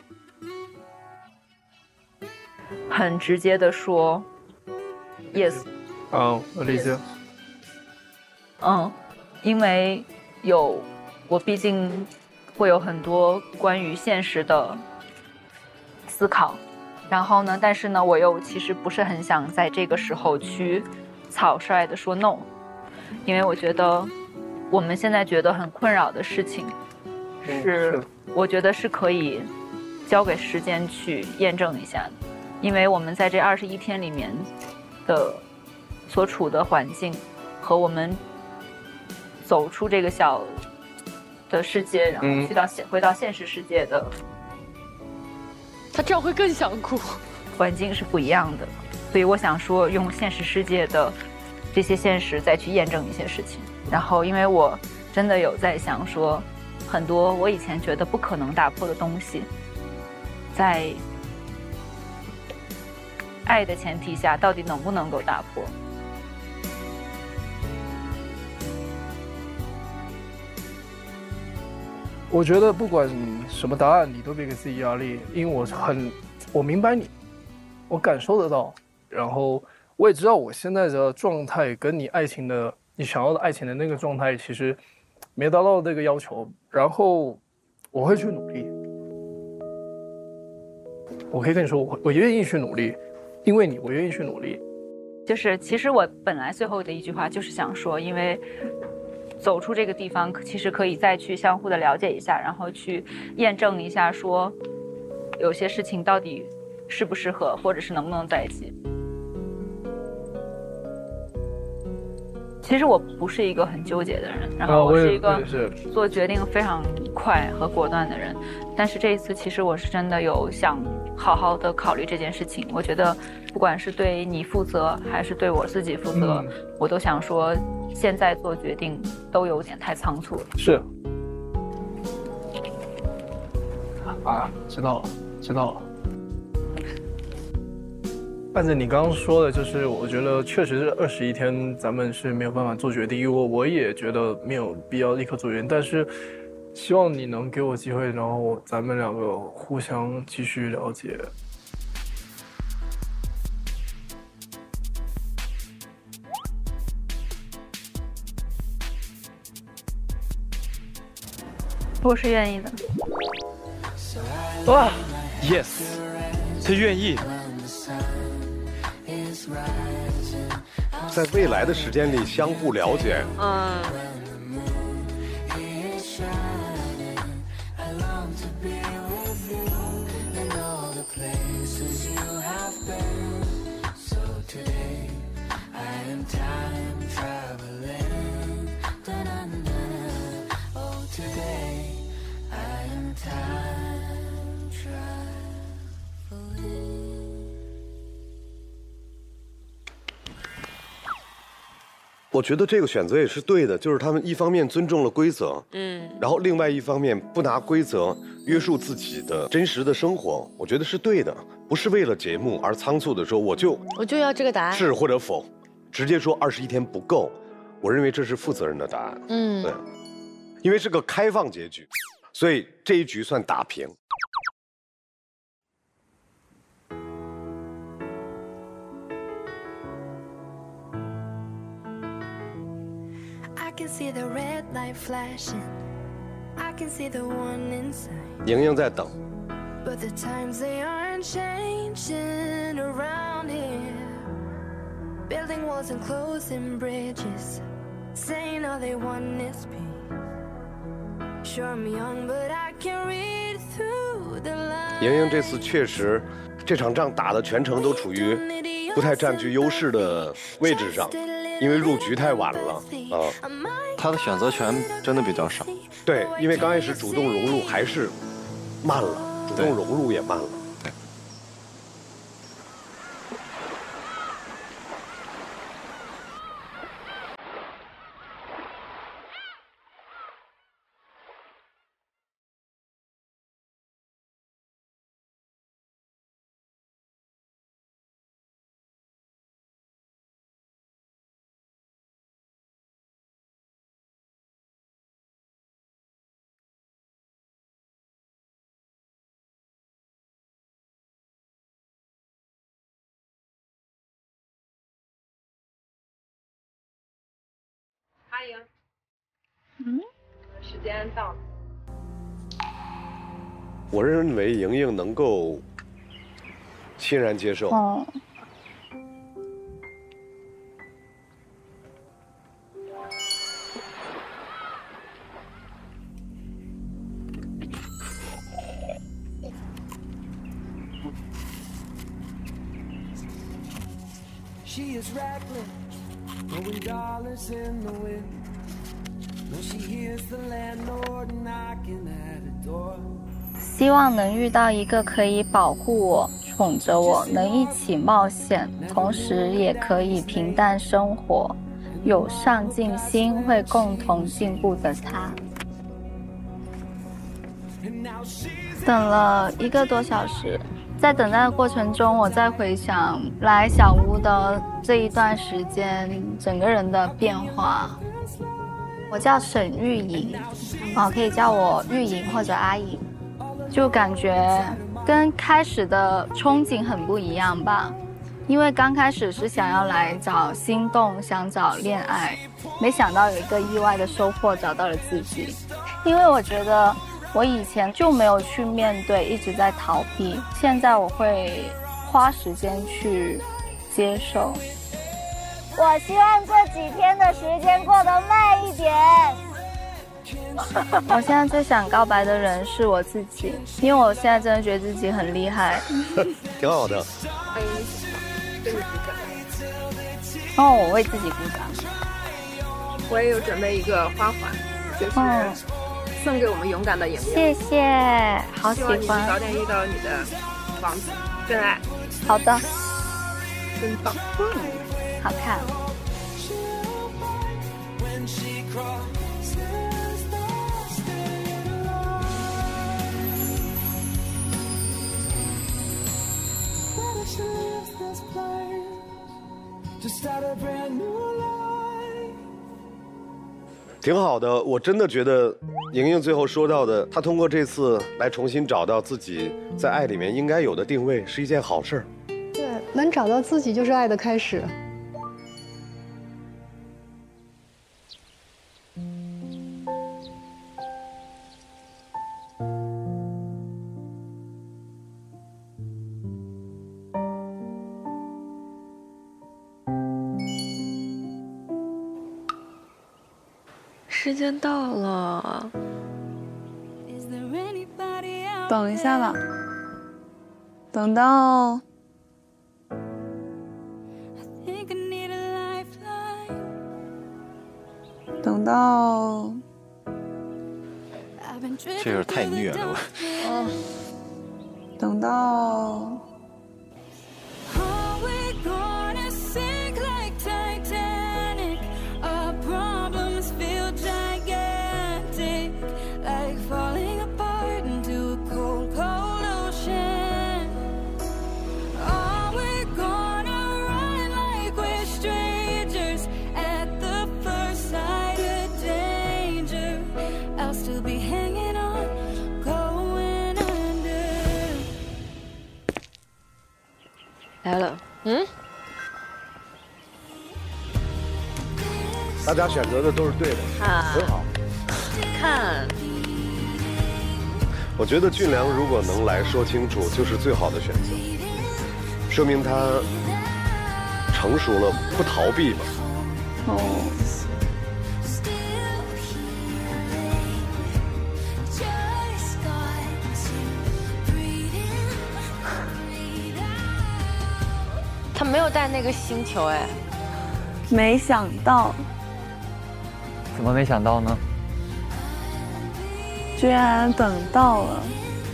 很直接的说 yes。 我理解。 因为我毕竟会有很多关于现实的思考，然后呢，但是呢，我又其实不是很想在这个时候去草率的说 no， 因为我觉得我们现在觉得很困扰的事情，我觉得是可以交给时间去验证一下的，因为我们在这21天里面的所处的环境和我们走出这个小的世界，然后回到现实世界的， 他这样会更想哭。 环境是不一样的，所以我想说，用现实世界的这些现实再去验证一些事情。然后，因为我真的有在想说，很多我以前觉得不可能打破的东西，在爱的前提下，到底能不能够打破？ 我觉得不管什么答案，你都别给自己压力，因为我明白你，我感受得到，然后我也知道我现在的状态跟你想要的爱情的那个状态其实没达到那个要求，然后我会去努力。我可以跟你说，我愿意去努力，因为我愿意去努力。 就是其实我本来最后的一句话就是想说，因为走出这个地方，其实可以再去相互的了解一下，然后去验证一下，说有些事情到底适不适合，或者是能不能在一起。其实我不是一个很纠结的人，然后我是一个做决定非常快和果断的人，但是这一次其实我是真的有想好好的考虑这件事情。我觉得不管是对你负责还是对我自己负责，我都想说现在做决定都有点太仓促了。 是知道了。按照你刚刚说的，就是我觉得确实是21天咱们是没有办法做决定，因为我也觉得没有必要立刻做决定，但是希望你能给我机会，然后咱们两个互相继续了解。 我是愿意的。 哇 ，yes， 他愿意。在未来的时间里相互了解。 我觉得这个选择也是对的，就是他们一方面尊重了规则，然后另外一方面不拿规则约束自己的真实的生活，我觉得是对的，不是为了节目而仓促的说我就要这个答案， 是或者否，直接说21天不够，我认为这是负责任的答案。对，因为是个开放结局，所以这一局算打平。莹莹在等。 But the times they aren't changing around here. Building walls and closing bridges, saying all they want is peace. Sure I'm young, but I can read through the lines. 莹莹这次确实，这场仗打的全程都处于不太占据优势的位置上，因为入局太晚了啊。 他的选择权真的比较少。 对，因为刚开始主动融入还是慢了，主动融入也慢了。 对。 阿莹，时间到了。 我认为莹莹能够欣然接受。 She is reckless, throwing dollars in the wind. No, she hears the landlord knocking at her door. 希望能遇到一个可以保护我、宠着我，能一起冒险，同时也可以平淡生活，有上进心，会共同进步的他。等了1个多小时。在等待的过程中，我在回想来小屋的这一段时间，整个人的变化。我叫沈玉莹，可以叫我玉莹或者阿莹，就感觉跟开始的憧憬很不一样吧。因为刚开始是想要来找心动，想找恋爱，没想到有一个意外的收获，找到了自己。因为我觉得我以前就没有去面对，一直在逃避。现在我会花时间去接受。我希望这几天的时间过得慢一点。我现在最想告白的人是我自己，因为我现在真的觉得自己很厉害。 挺好的。 欢迎给你鼓掌。 我为自己鼓掌。 我也有准备一个花环，就是送给我们勇敢的莹莹。谢谢，好喜欢。 希望你早点遇到你的王子真爱。 好的， 真棒。 好看。 挺好的，我真的觉得莹莹最后说到的，她通过这次来重新找到自己在爱里面应该有的定位，是一件好事儿。 对，能找到自己就是爱的开始。 时间到了， 等一下吧，等到这有点太虐了吧。 等到来了， 大家选择的都是对的，很好。 看， 我觉得俊良如果能来说清楚，就是最好的选择，说明他成熟了，不逃避嘛。 哦。 他没有带那个星球哎， 没想到， 怎么没想到呢？ 居然等到了。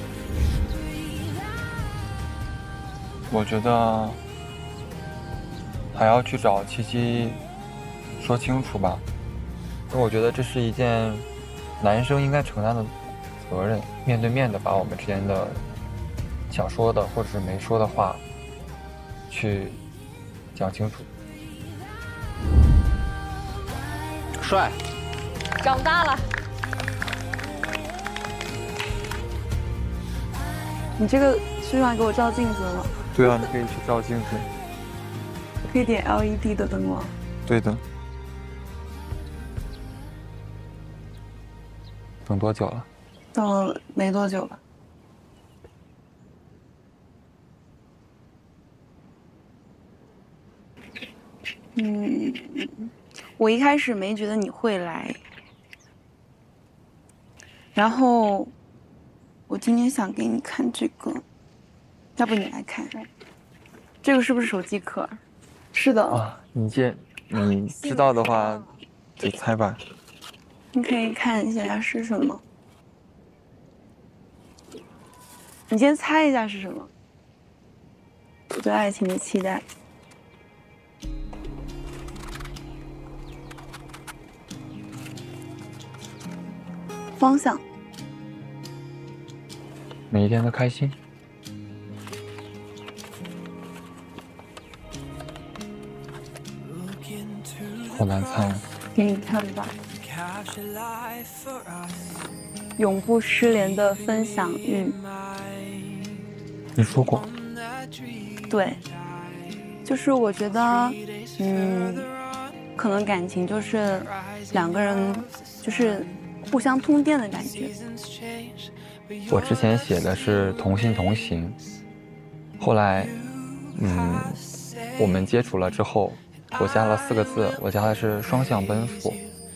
我觉得还要去找七七说清楚吧，因为我觉得这是一件男生应该承担的责任，面对面的把我们之间的想说的或者是没说的话去讲清楚。 帅， 长大了。 你这个是用来给我照镜子的吗？ 对啊，你可以去照镜子。 可以点 LED 的灯吗？ 对的。等多久了？ 等没多久了。我一开始没觉得你会来，然后我今天想给你看这个，要不你来看？这个是不是手机壳？是的。 啊，你知道的话，就猜吧。 你可以看一下是什么。你先猜一下是什么？我对爱情的期待。方向。 每一天都开心。好难猜。 给你看吧。永不失联的分享欲。 你说过。 对。就是我觉得，可能感情就是两个人，就是互相通电的感觉。 我之前写的是同心同行，后来，我们接触了之后，我加了4个字，我加的是双向奔赴。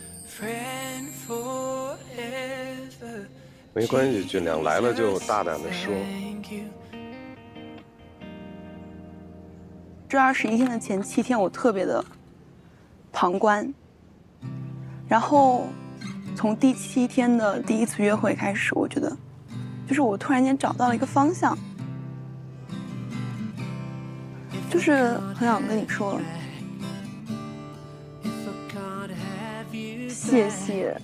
没关系，俊良来了就大胆的说。 这21天的前7天，我特别的旁观，然后从第7天的第一次约会开始，我觉得，就是我突然间找到了一个方向，就是很想跟你说，谢谢，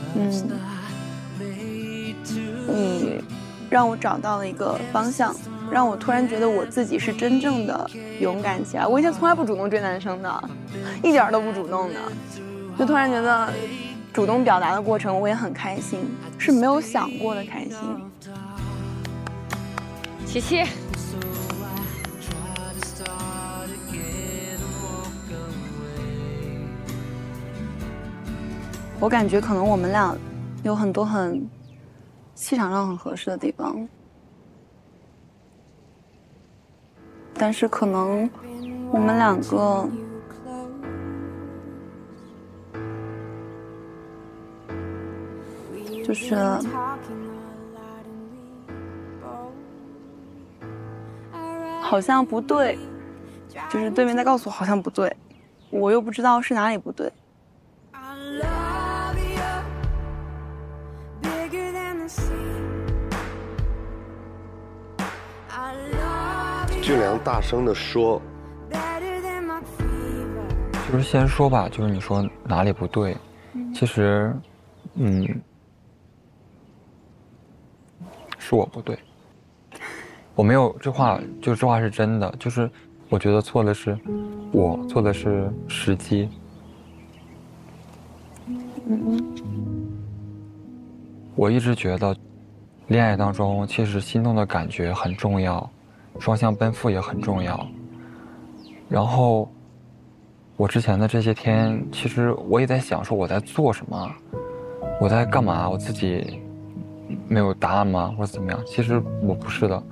你让我找到了一个方向，让我突然觉得我自己是真正的勇敢起来。我以前从来不主动追男生的，一点都不主动的，就突然觉得主动表达的过程我也很开心，是没有想过的开心。 琪琪， 我感觉可能我们俩有很多很气场上很合适的地方，但是可能我们两个就是好像不对，就是对面在告诉我好像不对，我又不知道是哪里不对。 俊良大声的说， 就是先说吧，就是你说哪里不对，其实，是我不对，我没有这话，就是这话是真的，就是我觉得错的是我，错的是时机。我一直觉得，恋爱当中其实心动的感觉很重要，双向奔赴也很重要， 然后我之前的这些天，其实我也在想说我在做什么，我在干嘛，我自己没有答案吗，或者怎么样？其实我不是的，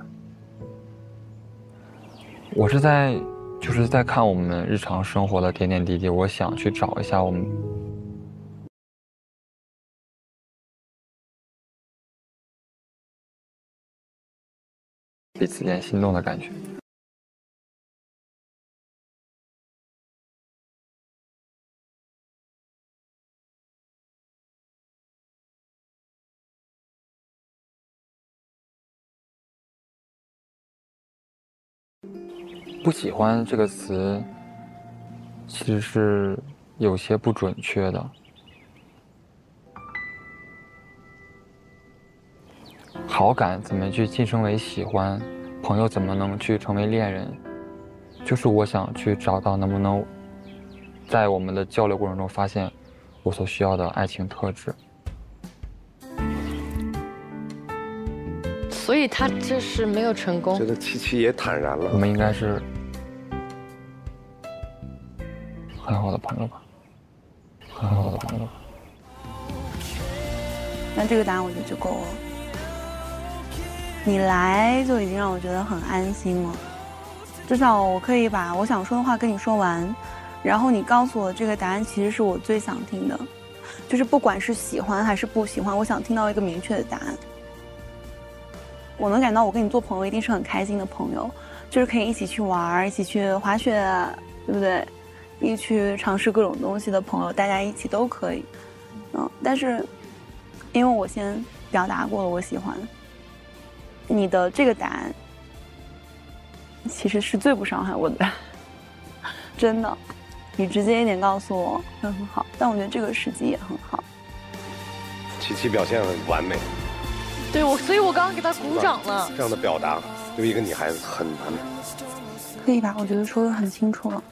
我是就是在看我们日常生活的点点滴滴，我想去找一下我们彼此间心动的感觉。不喜欢这个词，其实是有些不准确的。好感怎么去晋升为喜欢？朋友怎么能去成为恋人？就是我想去找到能不能在我们的交流过程中发现我所需要的爱情特质。 所以他这是没有成功。 觉得七七也坦然了。 我们应该是很好的朋友吧，很好的朋友吧。 那这个答案我觉得就够了。你来就已经让我觉得很安心了，至少我可以把我想说的话跟你说完，然后你告诉我这个答案其实是我最想听的，就是不管是喜欢还是不喜欢，我想听到一个明确的答案。我能感到我跟你做朋友一定是很开心的朋友，就是可以一起去玩，一起去滑雪，对不对？一起去尝试各种东西的朋友，大家一起都可以。但是因为我先表达过了我喜欢你的这个答案，其实是最不伤害我的，真的。你直接一点告诉我会很好，但我觉得这个时机也很好。 七七表现很完美。 对所以我刚刚给他鼓掌了。 这样的表达对一个女孩子很完美。 可以吧？我觉得说得很清楚了。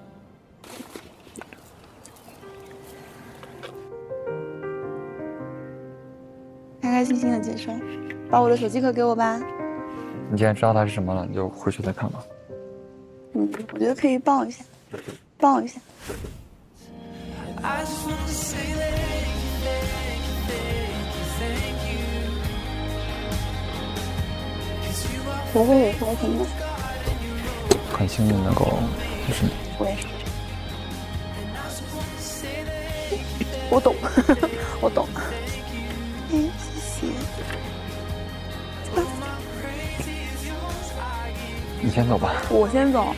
开开心心的结束，把我的手机壳给我吧。 你既然知道它是什么了，你就回去再看吧。 我觉得可以抱一下，抱一下。我会很开心的。 很幸运能够认识你。 我也是。我懂，我懂。谢谢。 你先走吧。 我先走。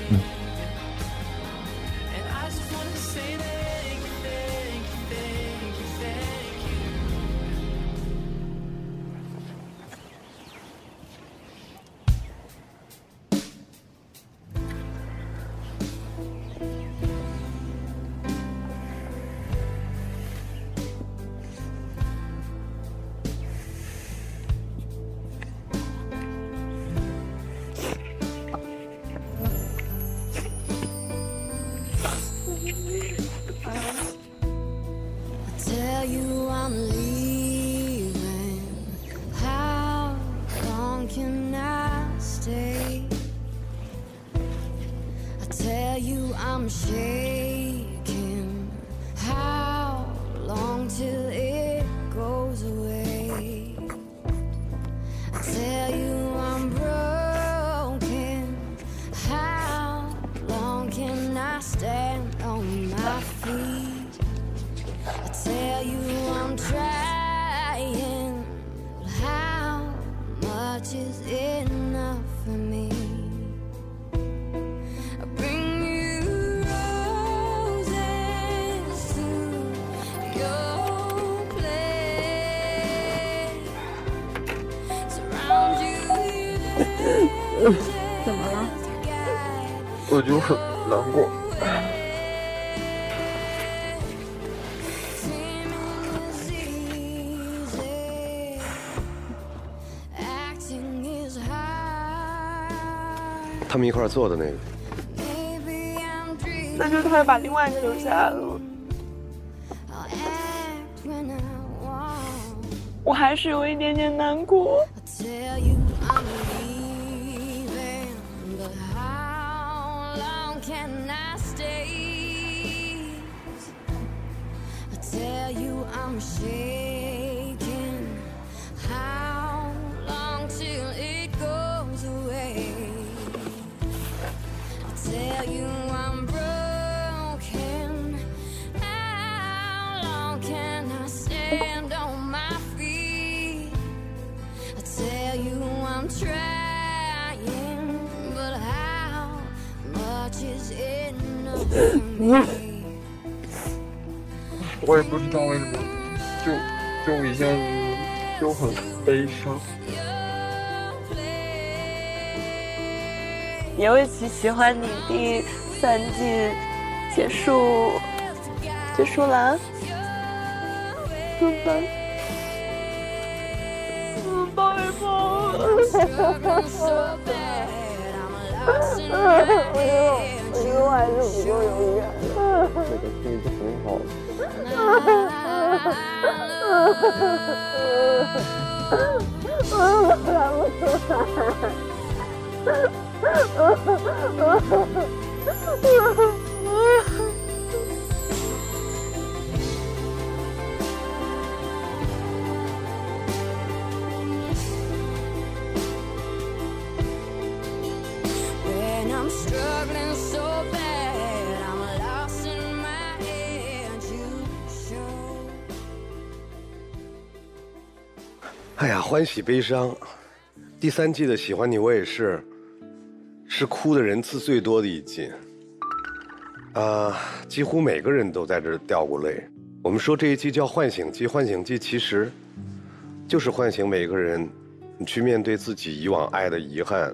怎么了？ 我就很难过。 他们一块儿做的那个， 那就是他把另外一个留下来了。我还是有一点点难过。 can I stay? I tell you I'm shaking. How long till it goes away? I tell you I'm broken. How long can I stand on my feet? I tell you I'm trying, but how much is enough for me? 我也不知道为什么，就一下子就很悲伤。 尤其喜欢你第3季结束了，怎么办？抱一抱。我觉得我还是不够勇敢。 这个是一个很好的。 When I'm struggling so bad, I'm lost in my head. You show. 哎呀，欢喜悲伤。第3季的喜欢你我也是哭的人次最多的一季。几乎每个人都在这儿掉过泪。我们说这一季叫唤醒季，唤醒季其实就是唤醒每个人，你去面对自己以往爱的遗憾，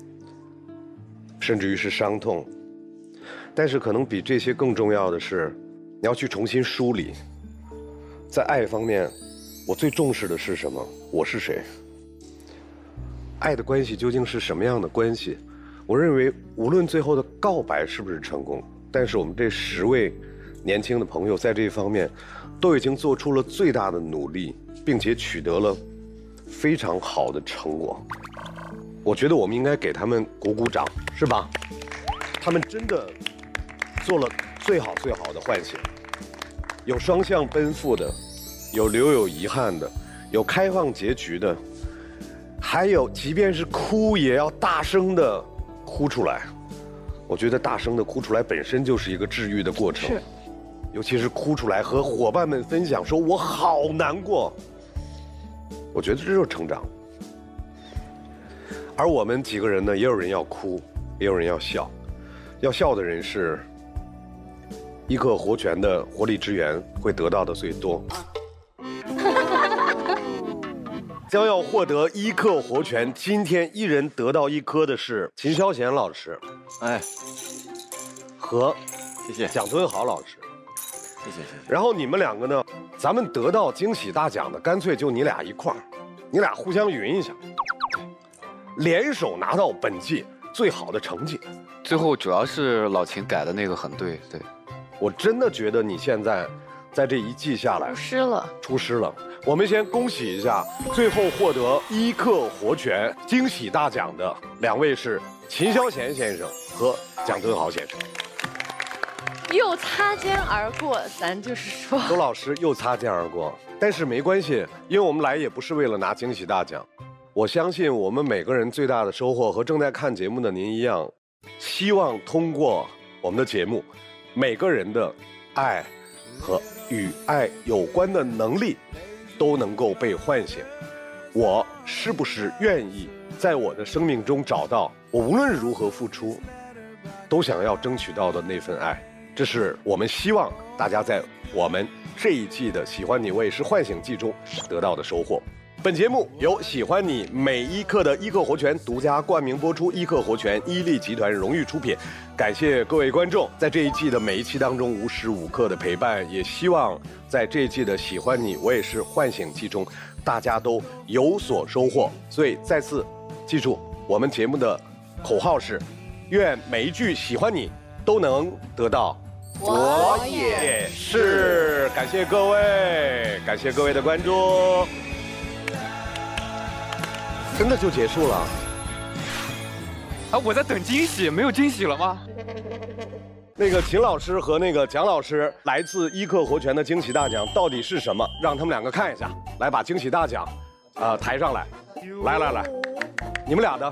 甚至于是伤痛。但是可能比这些更重要的是，你要去重新梳理。在爱方面，我最重视的是什么？我是谁？爱的关系究竟是什么样的关系？我认为，无论最后的告白是不是成功，但是我们这10位年轻的朋友在这一方面，都已经做出了最大的努力，并且取得了非常好的成果。我觉得我们应该给他们鼓鼓掌，是吧？他们真的做了最好的唤醒，有双向奔赴的，有留有遗憾的，有开放结局的，还有即便是哭也要大声的哭出来。我觉得大声的哭出来本身就是一个治愈的过程，是，尤其是哭出来和伙伴们分享，说我好难过，我觉得这就是成长。而我们几个人呢，也有人要哭，也有人要笑。要笑的人是一刻活泉的活力之源会得到的最多。将要获得1克活泉，今天一人得到1颗的是秦霄贤老师，和谢谢蒋敦豪老师， 谢谢。 然后你们2个呢，咱们得到惊喜大奖的，干脆就你俩一块儿，你俩互相匀一下，联手拿到本季最好的成绩。 最后主要是老秦改的那个很对，对， 我真的觉得你现在在这一季下来出师了。我们先恭喜一下，最后获得1克活泉惊喜大奖的2位是秦霄贤先生和蒋敦豪先生。 又擦肩而过，咱就是说， 周老师又擦肩而过，但是没关系，因为我们来也不是为了拿惊喜大奖。我相信我们每个人最大的收获和正在看节目的您一样，希望通过我们的节目，每个人的爱和与爱有关的能力都能够被唤醒。我是不是愿意在我的生命中找到我无论如何付出都想要争取到的那份爱？这是我们希望大家在我们这一季的喜欢你我也是唤醒季中得到的收获。本节目由喜欢你每1克的1克活泉独家冠名播出，1克活泉伊利集团荣誉出品。感谢各位观众在这一季的每一期当中无时无刻的陪伴，也希望在这一季的喜欢你我也是唤醒季中大家都有所收获。所以再次记住我们节目的口号是，愿每一句喜欢你都能得到我也是。感谢各位，感谢各位的关注。真的就结束了？ 啊，我在等惊喜，没有惊喜了吗？ 那个秦老师和那个蒋老师来自医课活泉的惊喜大奖到底是什么？让他们两个看一下，来把惊喜大奖，抬上来，来，你们俩的。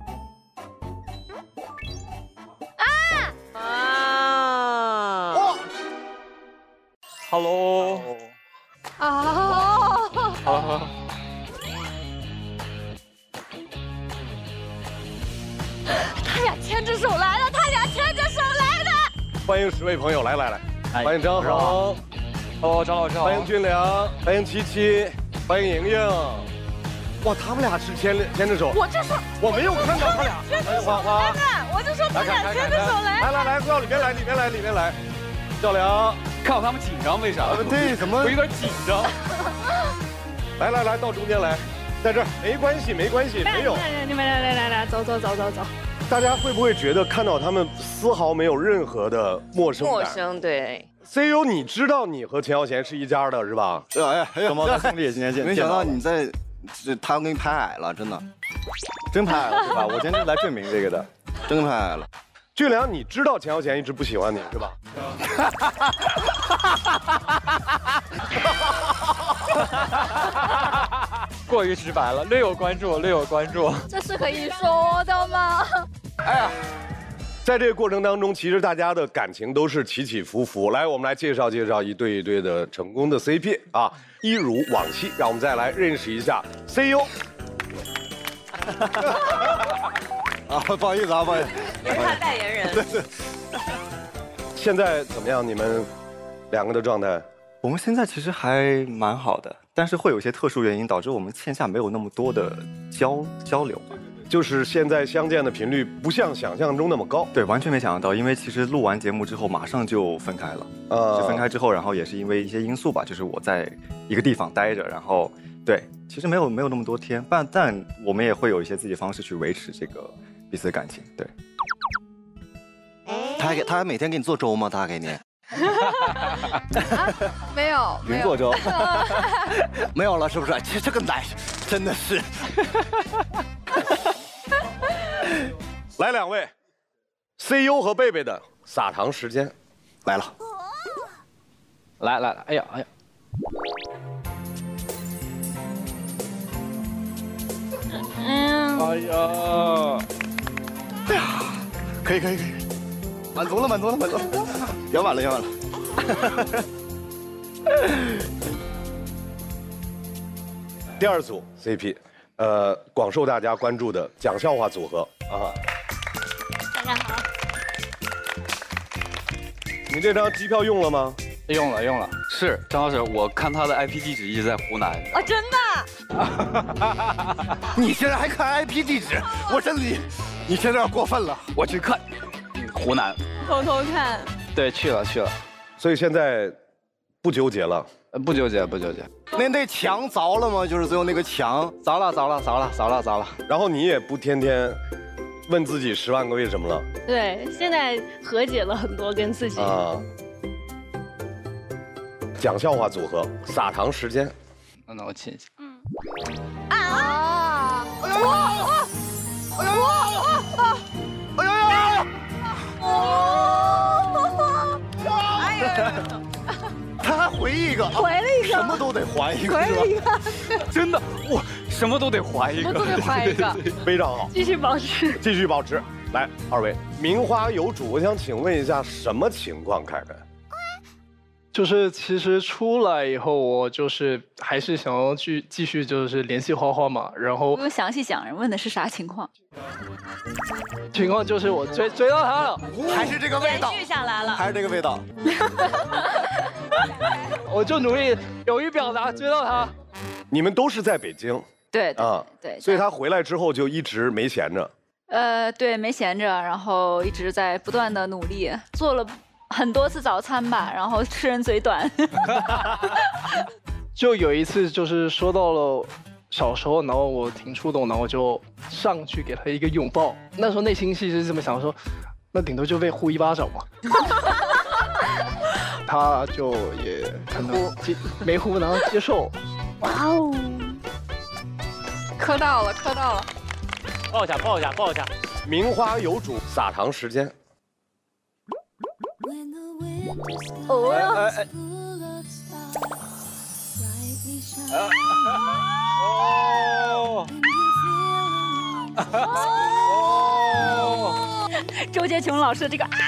Hello。好。 他俩牵着手来了， 欢迎10位朋友，来，欢迎张恒， 张老师好， 欢迎俊良，欢迎七七，欢迎莹莹。哇，他们俩是牵着手， 我就说我没有看到他俩。欢迎花花， 我就说他俩牵着手来。 来，到里面来，赵良， 看我他们紧张，为啥？ 对，怎么？ 我有点紧张。 来，到中间来，在这儿没关系，没有。 你们来，走。 大家会不会觉得看到他们丝毫没有任何的陌生感？ 对。 CEO， 你知道你和钱小贤是一家的是吧？ 哎，什么兄弟，今天见。没想到你在，他要给你拍矮了，真的，真拍矮了是吧？我今天就来证明这个的，真拍矮了。 俊良，你知道钱小贤一直不喜欢你是吧？ 过于直白了，略有关注。 这是可以说的吗？ 哎呀，在这个过程当中，其实大家的感情都是起起伏伏。来，我们来介绍一对一对的成功的 CP 啊，一如往昔。让我们再来认识一下 CEO。 不好意思， 也是他代言人。 对。现在怎么样？你们两个的状态？ 我们现在其实还蛮好的，但是会有一些特殊原因导致我们线下没有那么多的交流。 就是现在相见的频率不像想象中那么高。 对，完全没想象到，因为其实录完节目之后马上就分开了。就分开之后，然后也是因为一些因素吧，就是我在一个地方待着，然后对，其实没有那么多天，但我们也会有一些自己方式去维持这个彼此的感情。对。 他还每天给你做粥吗？他给你？ 没有。 云做粥。没有了是不是？其实这个奶真的是。 来2位 ，CEO 和贝贝的撒糖时间来了。 来，哎呀。 哎呀，可以，满足了，圆满了。 第2组 CP， 广受大家关注的讲笑话组合啊。 大家好。 你这张机票用了吗？ 用了。是张老师，我看他的 IP 地址一直在湖南。 哦，真的？ 你现在还看 IP 地址？我真理，你现在有点过分了。 我去看，湖南。 偷看。 对，去了。 所以现在不纠结了。 不纠结。 那墙凿了吗？就是最后那个墙凿了。 然后你也不天天问自己10万个为什么了。 对，现在和解了很多跟自己。 讲笑话组合撒糖时间。 那我亲一下。 他还回一个，什么都得还一个， 真的，我什么都得还一个， 非常好， 继续保持。 来，2位，名花有主，我想请问一下，什么情况？凯凯， 就是其实出来以后，我就是还是想要去继续就是联系花花嘛，然后不用详细讲，问的是啥情况？ 情况就是我追到他了， 还是这个味道， 延续下来了， 还是这个味道。 我就努力勇于表达，追到他。 你们都是在北京？ 对所以他回来之后就一直没闲着。 对，没闲着，然后一直在不断的努力，做了很多次早餐吧，然后吃人嘴短。 就有一次就是说到了小时候，然后我挺触动，然后就上去给他一个拥抱。那时候内心戏是这么想说，那顶多就被呼一巴掌嘛。他就也可能没呼，然后接受。 哇哦，磕到了。 抱一下。 名花有主，撒糖时间。 周杰琼老师的这个啊！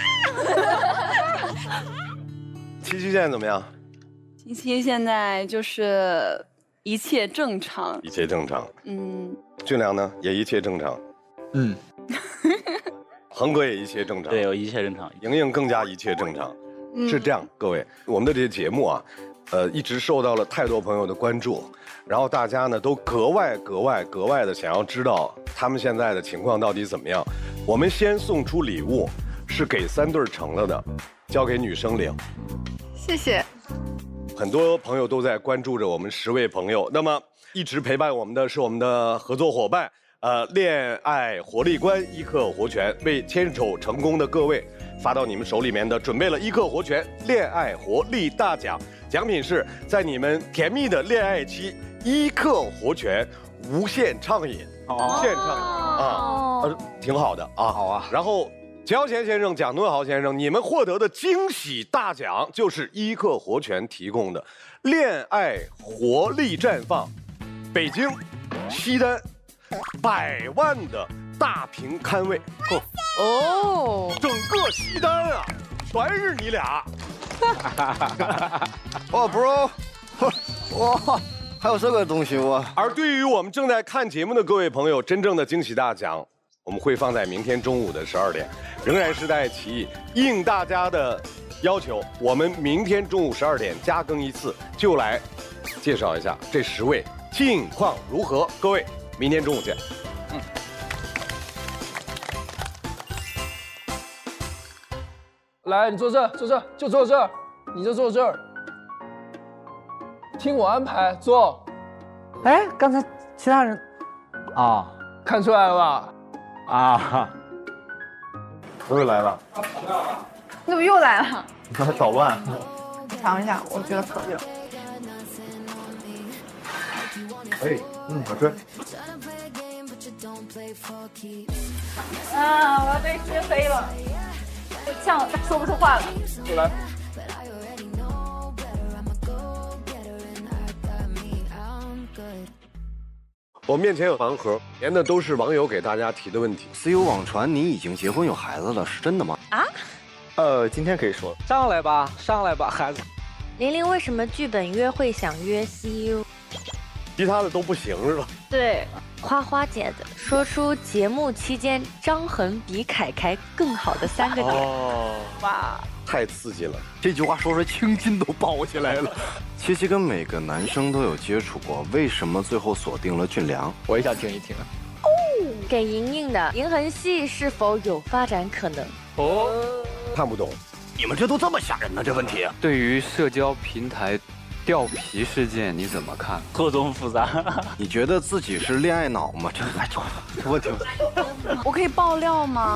七七现在怎么样？ 七七现在就是一切正常， 一切正常。 嗯， 俊良呢也一切正常。 嗯， 恒哥也一切正常。 对，我一切正常。 莹莹更加一切正常。是这样，各位，我们的这些节目啊，一直受到了太多朋友的关注，然后大家呢都格外的想要知道他们现在的情况到底怎么样。我们先送出礼物，是给3对成了的，交给女生领。 谢谢。 很多朋友都在关注着我们10位朋友，那么一直陪伴我们的是我们的合作伙伴，恋爱活力观一刻活泉，为牵手成功的各位发到你们手里面的，准备了一刻活泉恋爱活力大奖，奖品是在你们甜蜜的恋爱期，一刻活泉无限畅饮，无限畅饮啊，挺好的啊，好啊。然后焦贤先生、蒋敦豪先生，你们获得的惊喜大奖就是一刻活泉提供的恋爱活力绽放，北京西单100万的大屏龛位哦，整个西单啊，全是你俩。 哦 ，bro， 哇，还有这个东西哇！ 而对于我们正在看节目的各位朋友，真正的惊喜大奖，我们会放在明天中午的12点，仍然是在奇艺，应大家的要求，我们明天中午12点加更一次，就来介绍一下这10位近况如何。各位，明天中午见。 来，你坐这，坐这，就坐这儿，你就坐这儿，听我安排，坐。 哎，刚才其他人啊， 看出来了吧？ 啊， 我又来了， 怎么又来了？ 你看捣乱。 尝一下，我觉得可以了。 哎，好吃。 啊，我要被熏黑了，呛说不出话了。 过来。 我面前有盲盒，填的都是网友给大家提的问题。 私有网传你已经结婚有孩子了，是真的吗？ 啊？ 今天可以说。 上来吧，上来吧，孩子。 玲玲为什么剧本约会想约 CU？ 其他的都不行是吧？ 对，花花姐的说出节目期间张恒比凯凯更好的3个点。 哦，哇，太刺激了！ 这句话说出来，青筋都爆起来了。七七跟每个男生都有接触过，为什么最后锁定了俊良？ 我也想听一听。 哦，给莹莹的银河系是否有发展可能？ 哦，看不懂。 你们这都这么吓人呢？这问题。 对于社交平台掉皮事件你怎么看？ 错综复杂。 你觉得自己是恋爱脑吗？这问题。 我可以爆料吗？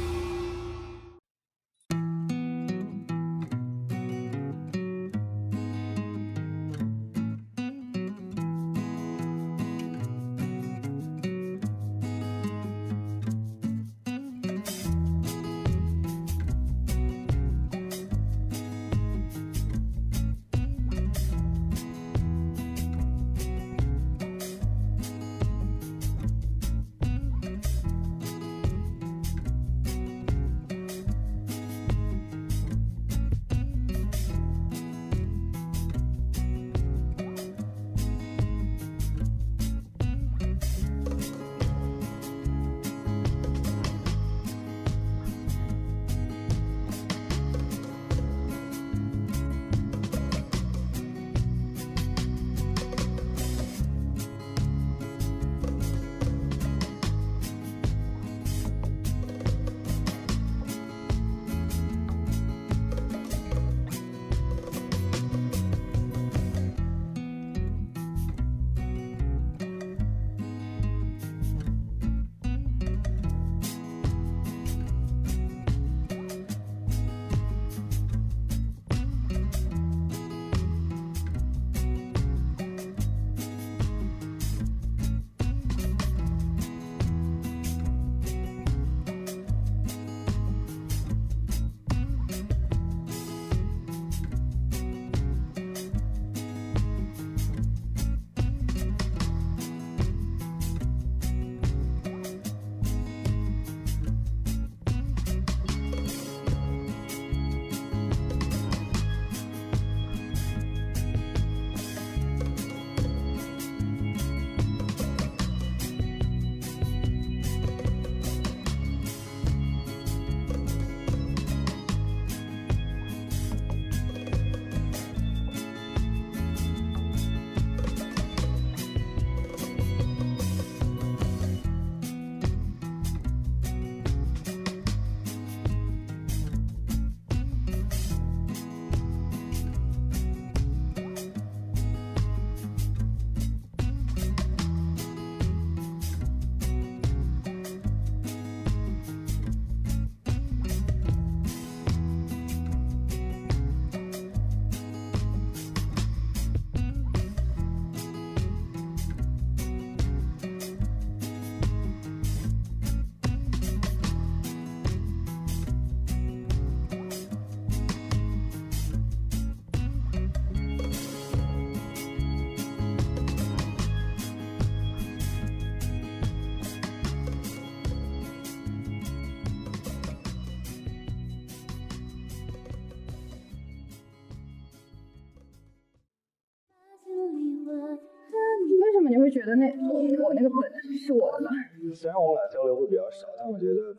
觉得我那个本是我的吧。 虽然我们俩交流会比较少，但我觉得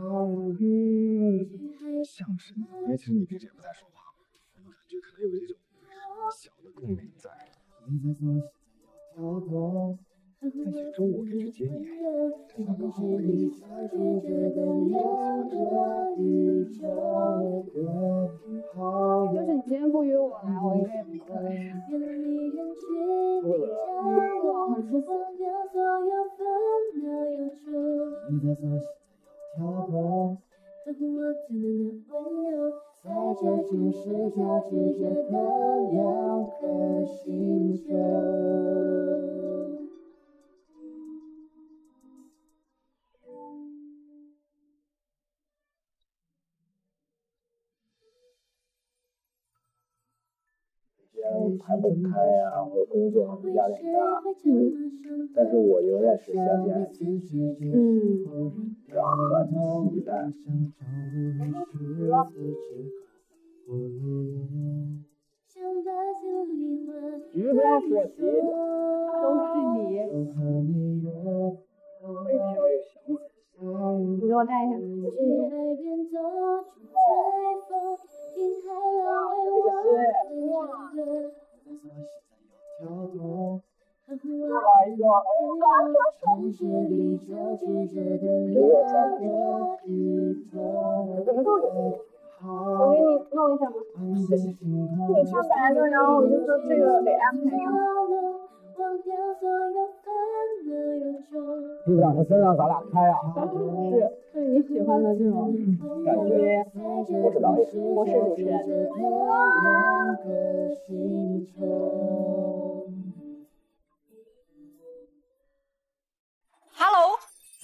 像是你，因为其实你平时也不太说话，我感觉可能有一种小的共鸣在。但其实中午我可以去接你，正好刚好我跟你一起来。 就是你今天不约我来，我应该也不会来。 不会来啊？ 我很舒服。 在这城市交织着的两颗星球。 谈不开呀，或者工作压力很大，但是我永远是相信爱情，然后把自己期待。绝不要妥协，都是你。越挑越小。 你给我带一下。 城市里交织着的我给你弄一下吧。你穿白的，然后我就说这个得安排上。 是不是让他先让咱俩开啊？ 是你喜欢的这种感觉。我是导演， 我是主持人。 Hello。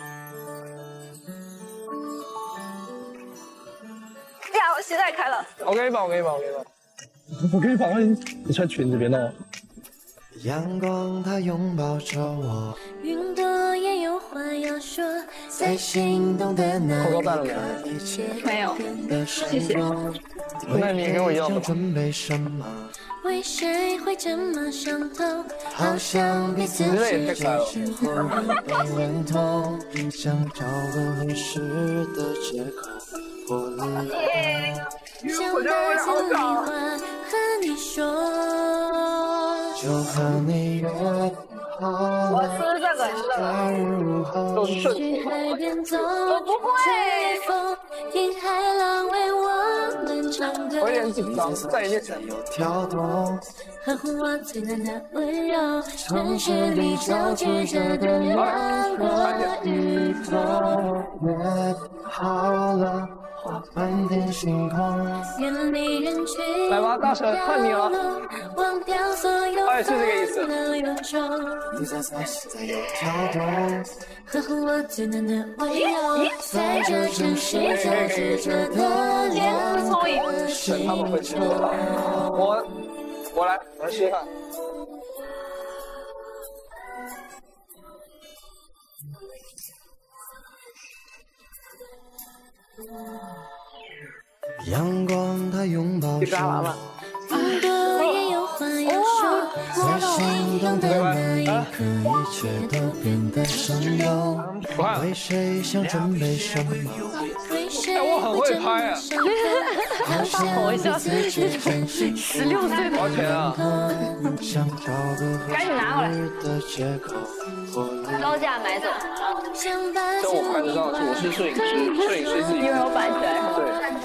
呀，我鞋带开了。 我给你绑，我给你绑，我给你绑。我给你绑，你穿裙子别闹。 阳光它拥抱着我，云朵也有话要说，在心动的那一刻，一切变得生动。 那你给我要吧。 准备什么？为谁会这么上头？好像彼此是真心后被认同，想找个合适的借口破裂。想带着礼花和你说，就和你约好。 我吃这个， 都是顺口。我不会。听海浪为我们唱歌。 我有点紧张，再一遍。 跳动，呵护我最暖的温柔。城市里交织着的两个宇宙。约好了。满天星空，远离人群。 来吧，大神，看你了。 忘掉所有哎，是这个意思。 你在说，现在有跳动，呵护我最暖的温柔。在这城市交织着的两个星球。 我来试试看。 阳光它拥抱着我，云朵也有话要说，在心动的那一刻，一切都变得生动。为谁想准备什么？为谁会这么伤口？好像彼此之间是16岁多少钱啊？ 想找个合适的借口。 高价买走。 这我看得到，我是摄影师，摄影师自己。 因为我版权。 对。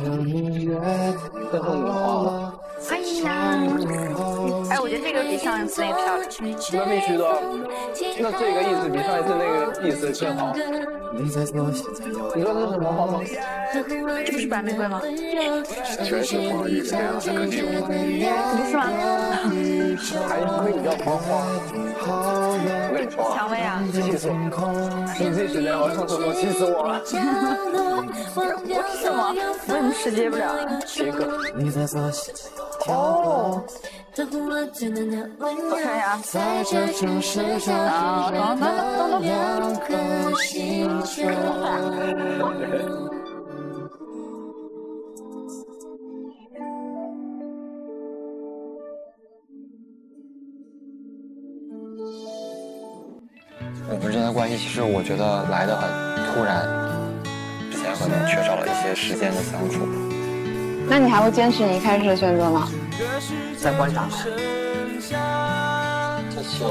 这是你花了。 哎呀，哎，我觉得这个比上一次那个漂亮。 那必须的。那这个意思比上一次那个意思更好。你说这是什么花吗？ 这不是白玫瑰吗？ 全是花语，这样才可惜我。 不是吗？ 还可以要花花。我跟你说， 蔷薇啊， 气死我！你自己时间，我要上厕所，气死我了。 为什么？为什么时接不了？ 接个。 哦。 我看一下。 在这城市上，两颗星球。 的关系，其实我觉得来得很突然，之前可能缺少了一些时间的相处。 那你还会坚持你一开始的选择吗？ 再观察看。这是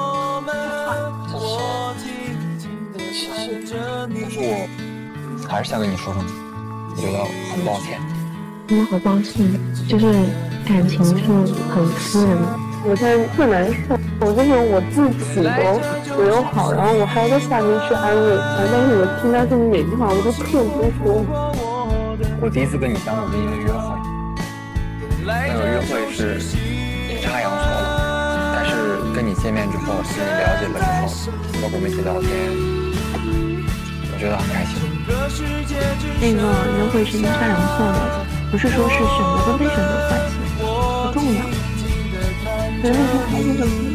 但是我还是想跟你说声，我觉得很抱歉。 真的好抱歉，就是感情是很私人的。我现在特难受，我就是我自己都没有好，然后我还要在下面去安慰他，但是我听到这么每句话，我都特不舒服。 我第一次跟你相处是因为约会，那个约会是阴差阳错的，但是跟你见面之后，跟你了解了之后，包括我们一起聊天，我觉得很开心。 那个约会是阴差阳错的，不是说是选择跟被选择的关系，不重要。所以那天还是什么？